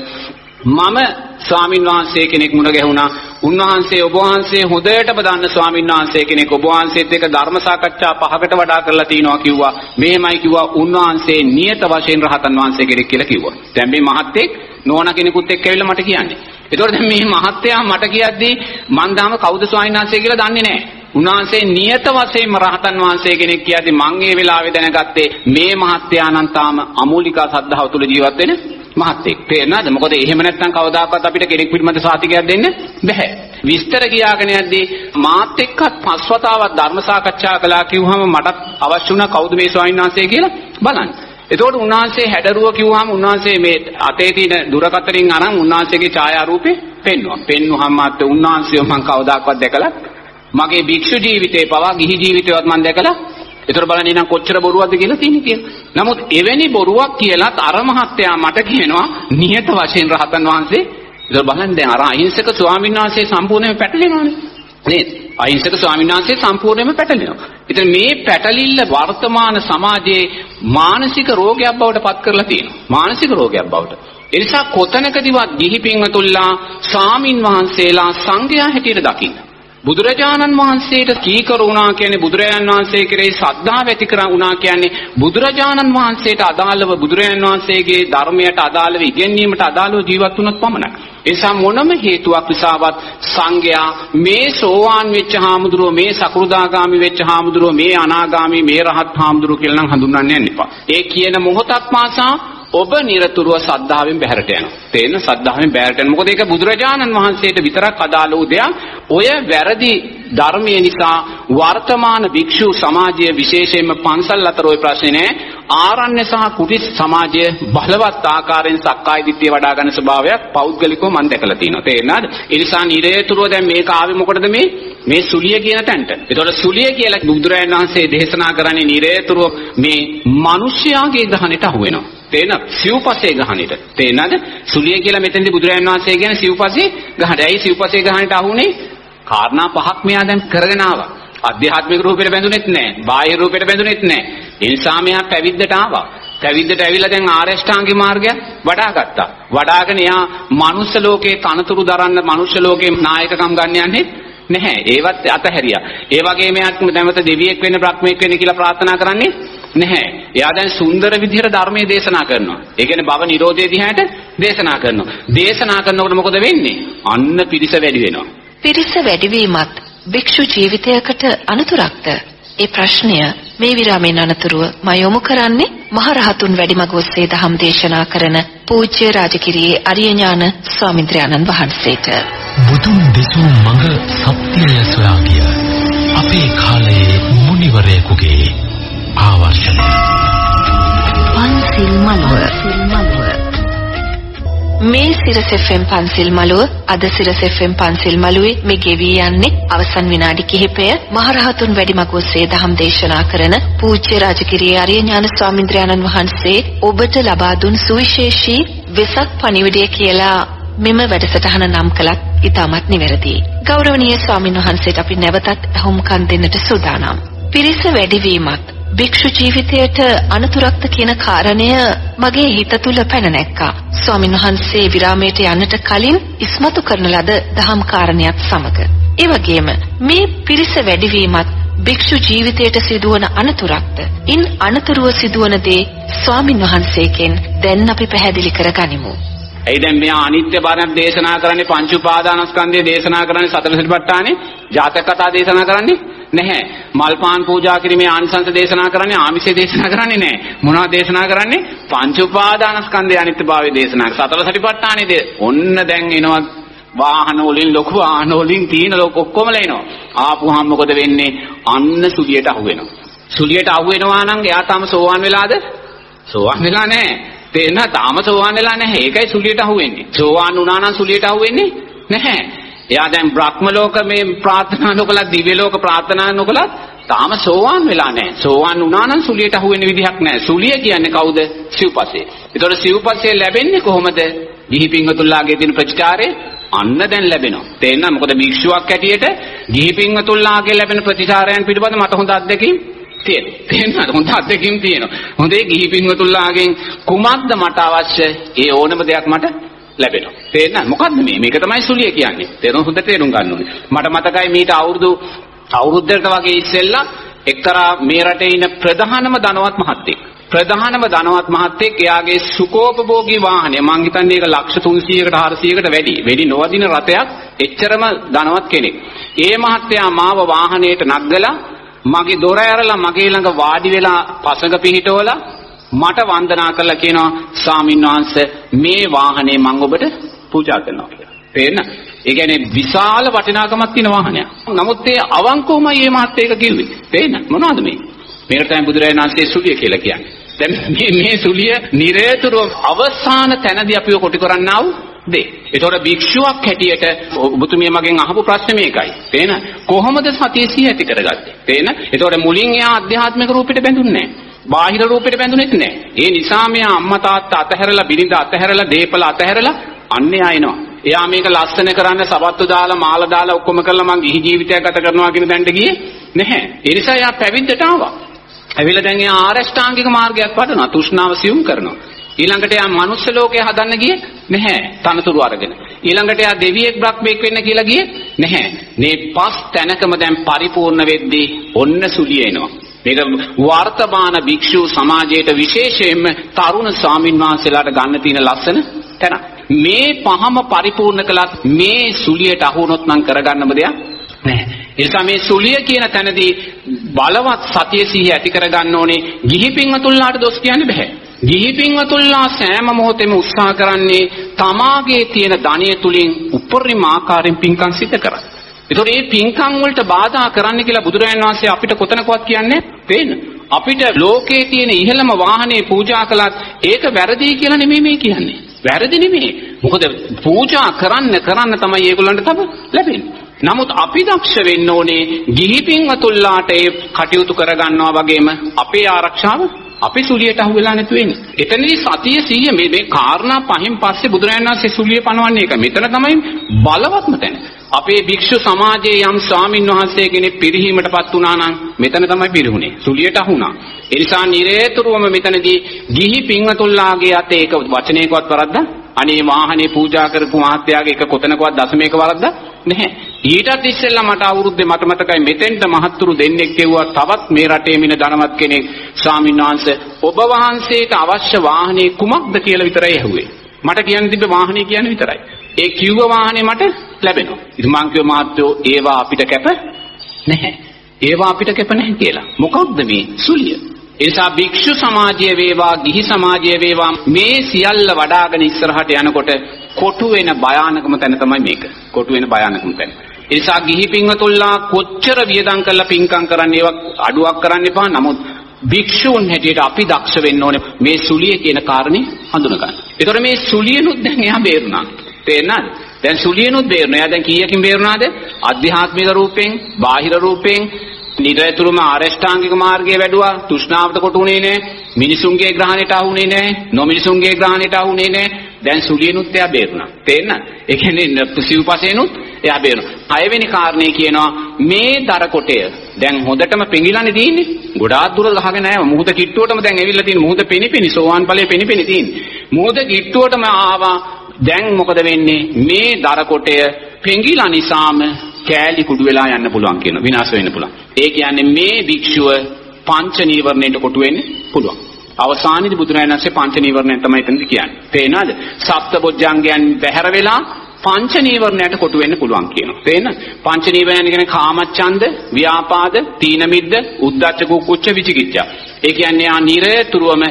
මම ස්වාමීන් වහන්සේ කෙනෙක් මුණ ගැහුණා. උන්වහන්සේ ඔබ වහන්සේ හොඳටම දන්න ස්වාමීන් වහන්සේ කෙනෙක් ඔබ වහන්සේත් එක්ක ධර්ම සාකච්ඡා 5කට වඩා කරලා තිනවා කිව්වා. මෙහෙමයි කිව්වා උන්වහන්සේ නියත වශයෙන් රහතන් වහන්සේ කෙනෙක් කියලා කිව්වා. දැන් මේ මහත් එක්ක නෝනා කෙනෙකුත් එක්ක ඇවිල්ලා මට කියන්නේ. ඒතකොට දැන් මේ මහත්තයා මට කියද්දී මං දාම කවුද ස්වාමීන් වහන්සේ කියලා දන්නේ නැහැ. උන්වහන්සේ නියත වශයෙන්ම රහතන් වහන්සේ කෙනෙක් කියද්දී මං ඒ වෙලාවේ දැනගත්තේ මේ මහත්තයා නම් තාම අමූලිකා සද්ධාව තුල ජීවත් වෙන මහත්තයෙක්. තේරෙනවද? මොකද එහෙම නැත්නම් කවදාකවත් අපිට කෙනෙක් පිළිබඳ සාතිකයක් දෙන්න බෑ. විස්තර කියාගෙන යද්දී මාත් එක්කත් පස්වතාවක් ධර්ම සාකච්ඡා කළා කිව්වම මටත් අවශ්‍ය වුණා කවුද මේ ස්වාමීන් වහන්සේ කියලා බලන්න. එතකොට උන්වහන්සේ හැඩරුව කිව්වම උන්වහන්සේ මේ අතේ තියෙන දුරකතරින් අරන් උන්වහන්සේගේ ඡායාරූපේ පෙන්වුවා. පෙන්වුවාම මාත් උන්වහන්සේව මම කවදාකවත් දැකලා මගේ භික්ෂු ජීවිතේ පවා ගිහි ජීවිතේවත් මම දැකලා ඒතර බලන්න ඉතින් කොච්චර බොරුවක්ද කියලා තියෙන්නේ කියලා. නමුත් එවැනි බොරුවක් කියලාත් අර මහත්තයා මට කියනවා නියත වශයෙන් රහතන් වහන්සේ. ඒතර බලන්න දැන් අර අහිංසක ස්වාමීන් වහන්සේ සම්පූර්ණයෙන්ම පැටලෙනවානේ. නේද? අහිංසක ස්වාමීන් වහන්සේ සම්පූර්ණයෙන්ම පැටලෙනවා. ඉතින් මේ පැටලිල්ල වර්තමාන සමාජයේ මානසික රෝගයක් බවට පත් කරලා තියෙනවා. මානසික රෝගයක් බවට. ඒ නිසා කොතනකදීවත් ගිහි පින්වතුන්ලා ස්වාමීන් වහන්සේලා සංඝයා හැටියට දකින්න. බුදුරජාණන් වහන්සේට කීකරු වුණා කියන්නේ බුදුරජාණන් වහන්සේ කෙරෙහි ශ්‍රද්ධාව ඇති කරුණා කියන්නේ බුදුරජාණන් වහන්සේට අදාළව බුදුරජාණන් වහන්සේගේ ධර්මයට අදාළව ඉගෙනීමට අදාළව ජීවත් වුණොත් පමණයි. ඒ නිසා මොනම හේතුවක් නිසාවත් සංඝයා මේ සෝවාන් වෙච්ච හාමුදුරුවෝ මේ සකෘදාගාමි වෙච්ච හාමුදුරුවෝ මේ අනාගාමි මේ රහත් හාමුදුරුවෝ කියලා නම් හඳුන්වන්න යන්න එපා. ඒ කියන මොහොතක් පාසා ඔබ නිරතුරුව සද්ධාවෙන් බැහැරට යනවා. තේන්න සද්ධාවෙන් බැහැරට යනවා. මොකද ඒක බුදුරජාණන් වහන්සේට විතරක් අදාළ වූ දෙයක්. ඔය වැරදි ධර්මයේ නිසා වර්තමාන භික්ෂු සමාජය විශේෂයෙන්ම පන්සල් අතර ඔය ප්‍රශ්නේ නෑ. ආරණ්‍ය සහ කුටි සමාජය බලවත් ආකාරයෙන් සක්කාය දිට්ඨිය වඩා ගන්න ස්වභාවයක් පෞද්ගලිකව මම දැකලා තියෙනවා. තේරෙනවද? ඒ නිසා නිරේතුරුව දැන් මේක ආවේ මොකටද මේ සුලිය කියන තැනට. ඒතකොට සුලිය කියලා බුදුරජාණන් වහන්සේ දේශනා කරන්නේ නිරේතුරුව මේ මිනිස්යාගේ ගහණයට අහු වෙනවා. තේන සිව්පසේ ගහණයට. තේනද? සුලිය කියලා මෙතෙන්දී බුදුරජාණන් වහන්සේ කියන්නේ සිව්පසේ ගහණට. ඇයි සිව්පසේ ගහණට අහුනේ? කාරණා පහක් මෙයා දැන් කරගෙන ආවා. අධ්‍යාත්මික රූපෙට බැඳුනෙත් නැහැ. බාහිර රූපෙට බැඳුනෙත් නැහැ. ඒ නිසා මෙයා පැවිද්දට ආවා. පැවිද්දට ඇවිල්ලා දැන් ආරෂ්ඨාංගික මාර්ගය වඩා ගත්තා. වඩාගෙන එයා මනුෂ්‍ය ලෝකේ තනතුරු දරන්න මනුෂ්‍ය ලෝකේ නායකකම් ගන්න යන්නේ නැහැ. ඒවත් අතහැරියා. ඒ වගේම එයා නැවත දෙවියෙක් වෙන්න බ්‍රහ්මෙක් වෙන්න කියලා ප්‍රාර්ථනා කරන්නේ නැහැ. එයා දැන් සුන්දර විදිහට ධර්මයේ දේශනා කරනවා. ඒ කියන්නේ භව නිරෝධයේ දිහාට දේශනා කරනවා. දේශනා කරනකොට මොකද වෙන්නේ? අන්න පිරිස වැඩි වෙනවා. පිරිස වැඩිවීමත් භික්ෂු ජීවිතයකට අනතුරක්ද? ඒ ප්‍රශ්නය මේ විරාමයෙන් අනතුරුව මම යොමු කරන්නේ මහරහතුන් වැඩිමග ඔස්සේ දහම් දේශනා කරන පූජ්‍ය රාජකිරියේ අරිය ඥාන ස්වාමීන් වහන්සේට. බුදුන් දෙසූ මඟ සත්‍යය සොයා ගිය අපේ කාලයේ මුනිවරයෙකුගේ ආවර්ෂණය. පන්සිල් මළුව. මේ සිරස FM පන්සිල් මළුව අද සිරස FM පන්සිල් මළුවේ මේ ගෙවී යන්නේ අවසන් විනාඩි කිහිපය මහරහතුන් වැඩිමග ඔස්සේ දහම් දේශනා කරන පූජ්‍ය රාජකිරියේ අරිය ඥාන ස්වාමීන් වහන්සේ ඔබට ලබා දුන් සුවිශේෂී වෙසක් පණිවිඩය කියලා මෙම වැඩසටහන නම් කළත් ඉතාමත් නිවැරදියි. ගෞරවනීය ස්වාමීන් වහන්සේට අපි නැවතත් අහුම්කන් දෙන්නට සූදානම්. පිරිස වැඩිවීමත් භික්ෂු ජීවිතයට අනතුරක්ද කියන කාරණය මගේ හිත තුල පැන නැක්කා. ස්වාමින් වහන්සේ විරාමයට යන්නට කලින් ඉස්මතු කරන ලද දහම් කාරණයක් සමග. ඒ වගේම මේ පිරිස වැඩිවීමත් භික්ෂු ජීවිතයට සිදුවන අනතුරක්ද? ඉන් අනතුරුව සිදුවන දේ ස්වාමින් වහන්සේගෙන් දැන් අපි පැහැදිලි කරගනිමු. එයි දැන් මෙයා අනිත්‍ය බණක් දේශනා කරන්නේ පංච උපාදානස්කන්ධය දේශනා කරන්නේ සතර සතිපට්ඨානේ ජාතක කතා දේශනා කරන්නේ නැහැ. මල් පාන් පූජා කිරීමේ ආනිසංස දේශනා කරන්නේ ආමිෂය දේශනා කරන්නේ නැහැ. මොනවද දේශනා කරන්නේ? පංච උපාදානස්කන්ධයේ අනිත්‍යභාවය දේශනා කරන සතර සතිපට්ඨානේ ඔන්න දැන් එනවා වාහන වලින් ලොකු වාහන වලින් තීන ලෝක ඔක්කොමල එනවා. ආපුහම මොකද වෙන්නේ? අන්න සුලියට අහු වෙනවා. සුලියට අහු වෙනවා නම් එයා තාම සෝවාන් වෙලාද? සෝවාන් වෙලා නැහැ. තේන තාම සෝවාන් වෙලා නැහැ. ඒකයි සුලියට අහු වෙන්නේ. සෝවාන් වුණා නම් සුලියට අහු වෙන්නේ නැහැ. එයා දැන් බ්‍රහ්ම ලෝක මේ ප්‍රාර්ථනා නොකලත් දිව්‍ය ලෝක ප්‍රාර්ථනා නොකලත් තාම සෝවාන් වෙලා නැහැ. සෝවාන් වුණා නම් සුලියට අහු වෙන්න විදිහක් නැහැ. සුලිය කියන්නේ කවුද? සිව්පස්සේ. ඒතකොට සිව්පස්සේ ලැබෙන්නේ කොහොමද? ගිහි පින්වතුන්ලාගේ තියෙන ප්‍රතිචාරය අන්න දැන් ලැබෙනවා. තේරෙනවද? මොකද භික්ෂුවක් හැටියට ගිහි පින්වතුන්ලාගේ ලැබෙන ප්‍රතිචාරයන් පිළිබඳ මට හොඳ අත්දැකීම් තියෙනවා. තේරෙනවද? හොඳ අත්දැකීම් තියෙනවා. හොඳේ ගිහි පින්වතුන්ලාගෙන් කුමක්ද මට අවශ්‍ය? ඒ ඕනම දෙයක් මට ලැබෙනවා. තේරෙනවද? මොකද්ද මේ? මේක තමයි සුලිය කියන්නේ. තේරුම් හොඳට තේරුම් ගන්න ඕනේ. මට මතකයි මීට අවුරුද්දකට වගේ ඉස්සෙල්ලා එක්තරා මේ රටේ ඉන්න ප්‍රධානම ධනවත් මහත්තයෙක්. ප්‍රධානම ධනවත් මහත්තයෙක් එයාගේ සුඛෝපභෝගී වාහනය මං හිතන්නේ ඒක ලක්ෂ 300කට 400කට වැඩි නොවදින රථයක් එච්චරම ධනවත් කෙනෙක්. ඒ මහත්තයා මාව වාහනයට නග්ගලා මගේ දොර ඇරලා මගේ ළඟ වාඩි වෙලා පසඟ පිහිටවලා මට වන්දනා කරලා කියනවා ස්වාමින්වහන්සේ මේ වාහනේ මං ඔබට පූජා කරනවා කියලා. තේරෙනවද? ඒ කියන්නේ විශාල වටිනාකමක් තියෙන වාහනයක්. නමුත් ඒ අවංකවමයි මේ මහත්තයා ඒක කිව්වේ. තේරෙනවද? මොනවද මේ? මේකට තමයි බුදුරජාණන් වහන්සේ සුලිය කියලා කියන්නේ. දැන් මේ සුලිය නිරේතුරුව අවසාන තැනදී අපිව කොටි කරන්නා වූ දේ. ඒතකොට භික්ෂුවක් හැටියට ඔබතුමිය මගෙන් අහපු ප්‍රශ්නේ මේකයි. තේන කොහොමද සතිය සිහිය ඇති කරගත්තේ? තේන ඒතකොට මුලින් එයා ආධ්‍යාත්මික රූපෙට බැඳුන්නේ නැහැ. බාහිර රූපෙට බැඳුනේත් නැහැ. ඒ නිසා මෙයා අම්මා තාත්තා අතහැරලා බිරිඳ අතහැරලා දීපල අතහැරලා අන්න එයා එනවා. එයා මේක ලස්සන කරන්න සබත්තු දාලා මාල දාලා ඔක්කොම කරලා මං ගිහි ජීවිතයක් ගත කරනවා කියන තැනට ගියේ නැහැ. ඒ නිසා එයා පැවිද්දට ආවා. ඇවිල්ලා දැන් එයා ආරෂ්ඨාංගික මාර්ගයක් වඩනවා. තෘෂ්ණාව සියුම් කරනවා. ඊළඟට එයා මනුස්ස ලෝකේ හදන්න ගියේ නැහැ. තනතුරු අරගෙන. ඊළඟට එයා දෙවියෙක් බ්‍රහ්මෙක් වෙන්න කියලා ගියේ නැහැ. මේ පස් තැනකම දැන් පරිපූර්ණ වෙද්දී ඔන්න සුලිය එනවා. මේක වර්තමාන භික්ෂු සමාජයට විශේෂයෙන්ම තරුණ ස්වාමින් වහන්සේලාට ගන්න තියෙන ලස්සන තැන. මේ පහම පරිපූර්ණ කළත් මේ සුලියට අහු වුණොත් නම් කරගන්නම දෙයක් නැහැ. ඒ නිසා මේ සුලිය කියන තැනදී බලවත් සතිය සිහිය ඇති කරගන්න ඕනේ. ගිහි පින්වතුන්ලාට දොස් කියන්න බෑ. ගිහි පින්වතුන්ලා සෑම මොහොතෙම උත්සාහ කරන්නේ තමාගේ තියෙන ධනිය තුලින් උපරිම ආකාරයෙන් පින්කම් සිදු කරන්න. ඒතකොට මේ පින්කම් වලට බාධා කරන්න කියලා බුදුරජාණන් වහන්සේ අපිට කොතනකවත් කියන්නේ තේන්න. අපිට ලෝකයේ තියෙන ඉහළම වාහනේ පූජා කළත් ඒක වැරදි කියලා නෙමෙයි මේ කියන්නේ. වැරදි නෙමෙයි. මොකද පූජා කරන්න තමයි ඒගොල්ලන්ට තව ලැබෙන්නේ. නමුත් අපි දක්ෂ වෙන්න ඕනේ ගිහි පින්වතුන්ලාට ඒ කටයුතු කරගන්නවා වගේම අපේ ආරක්ෂාව අපි සුලියට අහු වෙලා නැතු වෙන්නේ. එතනදී සතිය සිහිය මේ කාරණා පහෙන් පස්සේ බුදුරජාණන් වහන්සේ සුලිය පනවන්නේ ඒක. මෙතන තමයි බලවත්ම තැන. අපේ භික්ෂු සමාජයේ යම් ස්වාමින් වහන්සේ කෙනෙක් පිරිහීමටපත් වුණා නම් මෙතන තමයි පිරිහුනේ. සුලියට අහුණා. ඒ නිසා නිරේතුරුවම මෙතනදී ගිහි පින්වතුන්ලාගේ අතේ ඒක වචනයකවත් වරද්දා අනේ වාහනේ පූජා කරපු මහත්තයාගේ එක කොතනකවත් දශමයක වරද්දා නැහැ. ඊටත් ඉස්සෙල්ලා මට අවුරුද්දේ මට මතකයි මෙතෙන්ට මහත්තුරු දෙන්නෙක් කිව්වා තවත් මේ රටේ මින ධනවත් කෙනෙක් ස්වාමීන් වහන්සේ ඔබ වහන්සේට අවශ්‍ය වාහනේ කුමක්ද කියලා විතරයි ඇහුවේ. මට කියන්න තිබ්බ වාහනේ කියන්නේ විතරයි. ඒ කිව්ව වාහනේ මට ලැබෙනවා. ඉතින් මං කිව්ව මාත්‍යෝ ඒවා අපිට කැප නැහැ. ඒවා අපිට කැප නැහැ කියලා. මොකක්ද මේ සුලිය? ඒ නිසා භික්ෂු සමාජයේ වේවා ගිහි සමාජයේ වේවා මේ සියල්ල වඩාගෙන ඉස්සරහට යනකොට කොටු වෙන භයානකම තැන තමයි මේක. කොටු වෙන භයානකම තැන. ඒ නිසා ගිහි පින්වතුන්ලා කොච්චර වියදම් කරලා පින්කම් කරන්න ඒවා අඩුවක් කරන්න එපා. නමුත් භික්ෂුන් හැටියට අපි දක්ෂ වෙන්න ඕනේ මේ සුලිය කියන කාරණේ හඳුන ගන්න. ඒතකොට මේ සුලියනුත් දැන් එහා බේරුණා. තේරෙනවද? දැන් සුලියනුත් බේරුණා. එයා දැන් කීයකින් බේරුණාද? ආධ්‍යාත්මික රූපෙන්, බාහිර රූපෙන් නිරතුරුම ආරෂ්ඨාංගික මාර්ගයේ වැඩුවා. තෘෂ්ණාවට කොටුුනේ නැහැ. මිනිසුන්ගේ ග්‍රහණයට ආුනේ නැහැ. නොමිනිසුන්ගේ ග්‍රහණයට ආුනේ නැහැ. දැන් සුලියනුත් එයා බේරුණා. තේරෙනවද? ඒ කියන්නේ සිව්පසේනුත් එයා බේරෙනවා. හයවෙනි කාරණේ කියනවා මේ දර කොටය දැන් හොඳටම පෙඟිලානේ තියෙන්නේ. ගොඩාක් දුර ගහගෙන නැහැ. මුහුද කිට්ටුවටම දැන් ඇවිල්ලා තියෙන මුහුද පෙනිපෙනි සෝවාන් ඵලයේ පෙනිපෙනි තියෙන්නේ. මුහුද කිට්ටුවටම ආවා. දැන් මොකද වෙන්නේ? මේ දර කොටය පෙඟිලා නිසාම කෑලි කුඩු වෙලා යන්න පුළුවන් කියන විනාශ වෙන්න පුළුවන්. ඒ කියන්නේ මේ භික්ෂුව පංච නීවරණයට කොටු වෙන්න පුළුවන්. අවසානයේදී බුදුරජාණන් වහන්සේ පංච නීවරණය තමයි එතනදි කියන්නේ. තේරෙනවද? සප්තබොජ්ජංගයන් බැහැර වෙලා පංච නීවරණයට කොටු වෙන්න පුළුවන් කියනවා. තේරෙනවද? පංච නීවරණ කියන්නේ කාමච්ඡන්ද, ව්‍යාපාද, තීන මිද්ද, උද්ධච්ච කුක්කුච්ච විචිකිච්ඡා. ඒ කියන්නේ ආ නිරතුරුවම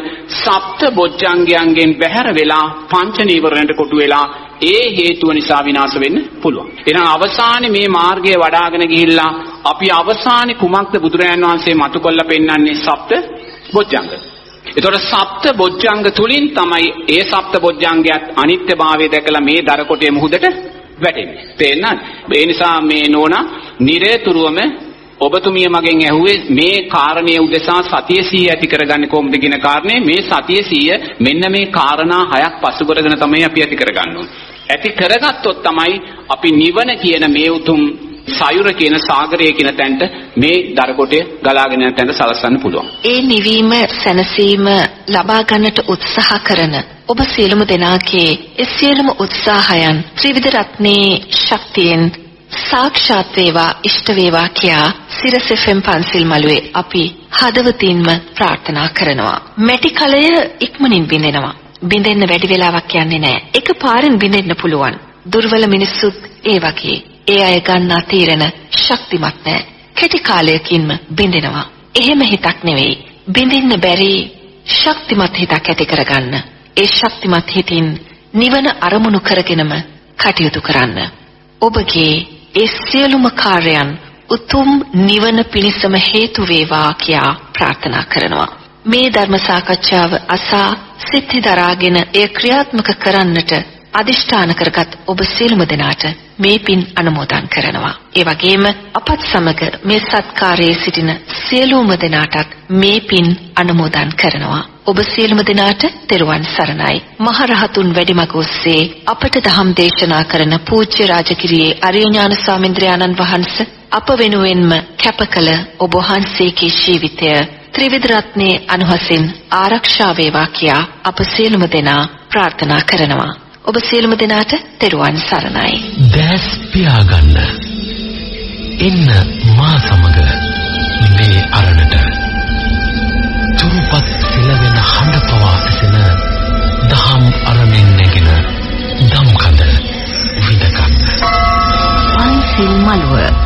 සප්තබොජ්ජංගයන්ගෙන් බැහැර වෙලා පංච නීවරණයට කොටු වෙලා ඒ හේතුව නිසා විනාශ වෙන්න පුළුවන්. එහෙනම් අවසානයේ මේ මාර්ගය වඩ아가න ගිහිල්ලා අපි අවසානයේ කුමක්ද බුදුරජාණන් වහන්සේ මතු කළා පෙන්වන්නේ සප්ත බොජ්ජංග. ඒතකොට සප්ත බොජ්ජංග තුලින් තමයි ඒ සප්ත බොජ්ජංගයත් අනිත්‍යභාවය දැකලා මේ දර කොටේ මුහුදට වැටෙන්නේ. තේරෙනවද? ඒ නිසා මේ නෝනා නිරතුරුවම ඔබතුමිය මගෙන් ඇහුවේ මේ කාරණේ උදෙසා සතිය සිහිය ඇති කරගන්නේ කොහොමද කියන කාරණේ. මේ සතිය සිහිය මෙන්න මේ කාරණා හයක් පසු කරගෙන තමයි අපි ඇති කරගන්න ඕනේ. ඇති කරගත්තොත් තමයි අපි නිවන කියන මේ උතුම් සයුර කියන සාගරය කියන තැනට මේ දර කොටේ ගලාගෙන යන තැනට සලසන්න පුළුවන්. ඒ නිවීම සැනසීම ලබා ගන්නට උත්සාහ කරන ඔබ සියලුම දෙනාගේ ඒ සියලුම උත්සාහයන් ත්‍රිවිධ රත්නේ ශක්තියෙන් සාක්ෂාත් වේවා ඉෂ්ට වේවා කියා සිරස FM පන්සිල් මළුවේ අපි හදවතින්ම ප්‍රාර්ථනා කරනවා. මැටි කලය ඉක්මනින් බිඳෙනවා. බිඳෙන්න වැඩි වෙලාවක් යන්නේ නැහැ. එකපාරෙන් බිඳෙන්න පුළුවන්. දුර්වල මිනිස්සුත් ඒ වගේ. ඒ අය ගන්නා තීරණ ශක්තිමත් නැහැ. කෙටි කාලයකින්ම බිඳෙනවා. එහෙම හිතක් නෙවෙයි. බිඳින්න බැරි ශක්තිමත් හිතක් ඇති කරගන්න. ඒ ශක්තිමත් හිතින් නිවන අරමුණු කරගෙනම කටයුතු කරන්න. ඔබගේ ඒ සියලුම කාර්යයන් උතුම් නිවන පිණිසම හේතු වේවා කියා ප්‍රාර්ථනා කරනවා. මේ ධර්ම සාකච්ඡාව අසා සිත්හි දරාගෙන එය ක්‍රියාත්මක කරන්නට අදිෂ්ඨාන කරගත් ඔබ සියලුම දෙනාට මේ පින් අනුමෝදන් කරනවා. ඒ වගේම අපත් සමග මේ සත්කාරයේ සිටින සියලුම දෙනාටත් මේ පින් අනුමෝදන් කරනවා. ඔබ සියලුම දෙනාට තෙරුවන් සරණයි. මහරහතුන් වැඩිමග ඔස්සේ අපට ධම් දේශනා කරන පූජ්‍ය රාජගිරියේ අරියඥාන ස්වාමීන්ද්‍රයාණන් වහන්සේ අප වෙනුවෙන්ම කැප කළ ඔබ වහන්සේගේ ජීවිතය ත්‍රිවිධ රත්නේ අනුහසින් ආරක්ෂා වේවා කියා අප සියලුම දෙනා ප්‍රාර්ථනා කරනවා. ඔබ සියලුම දෙනාට තෙරුවන් සරණයි. දැස් පියාගන්න. එන්න මා සමග මේ අරණට. තුරුපත් සිලවෙන හඬ පවා සිසෙන දහම් අරණෙන් නැගෙන දම් කඳ විඳ ගන්න. පන්සිල් මළුව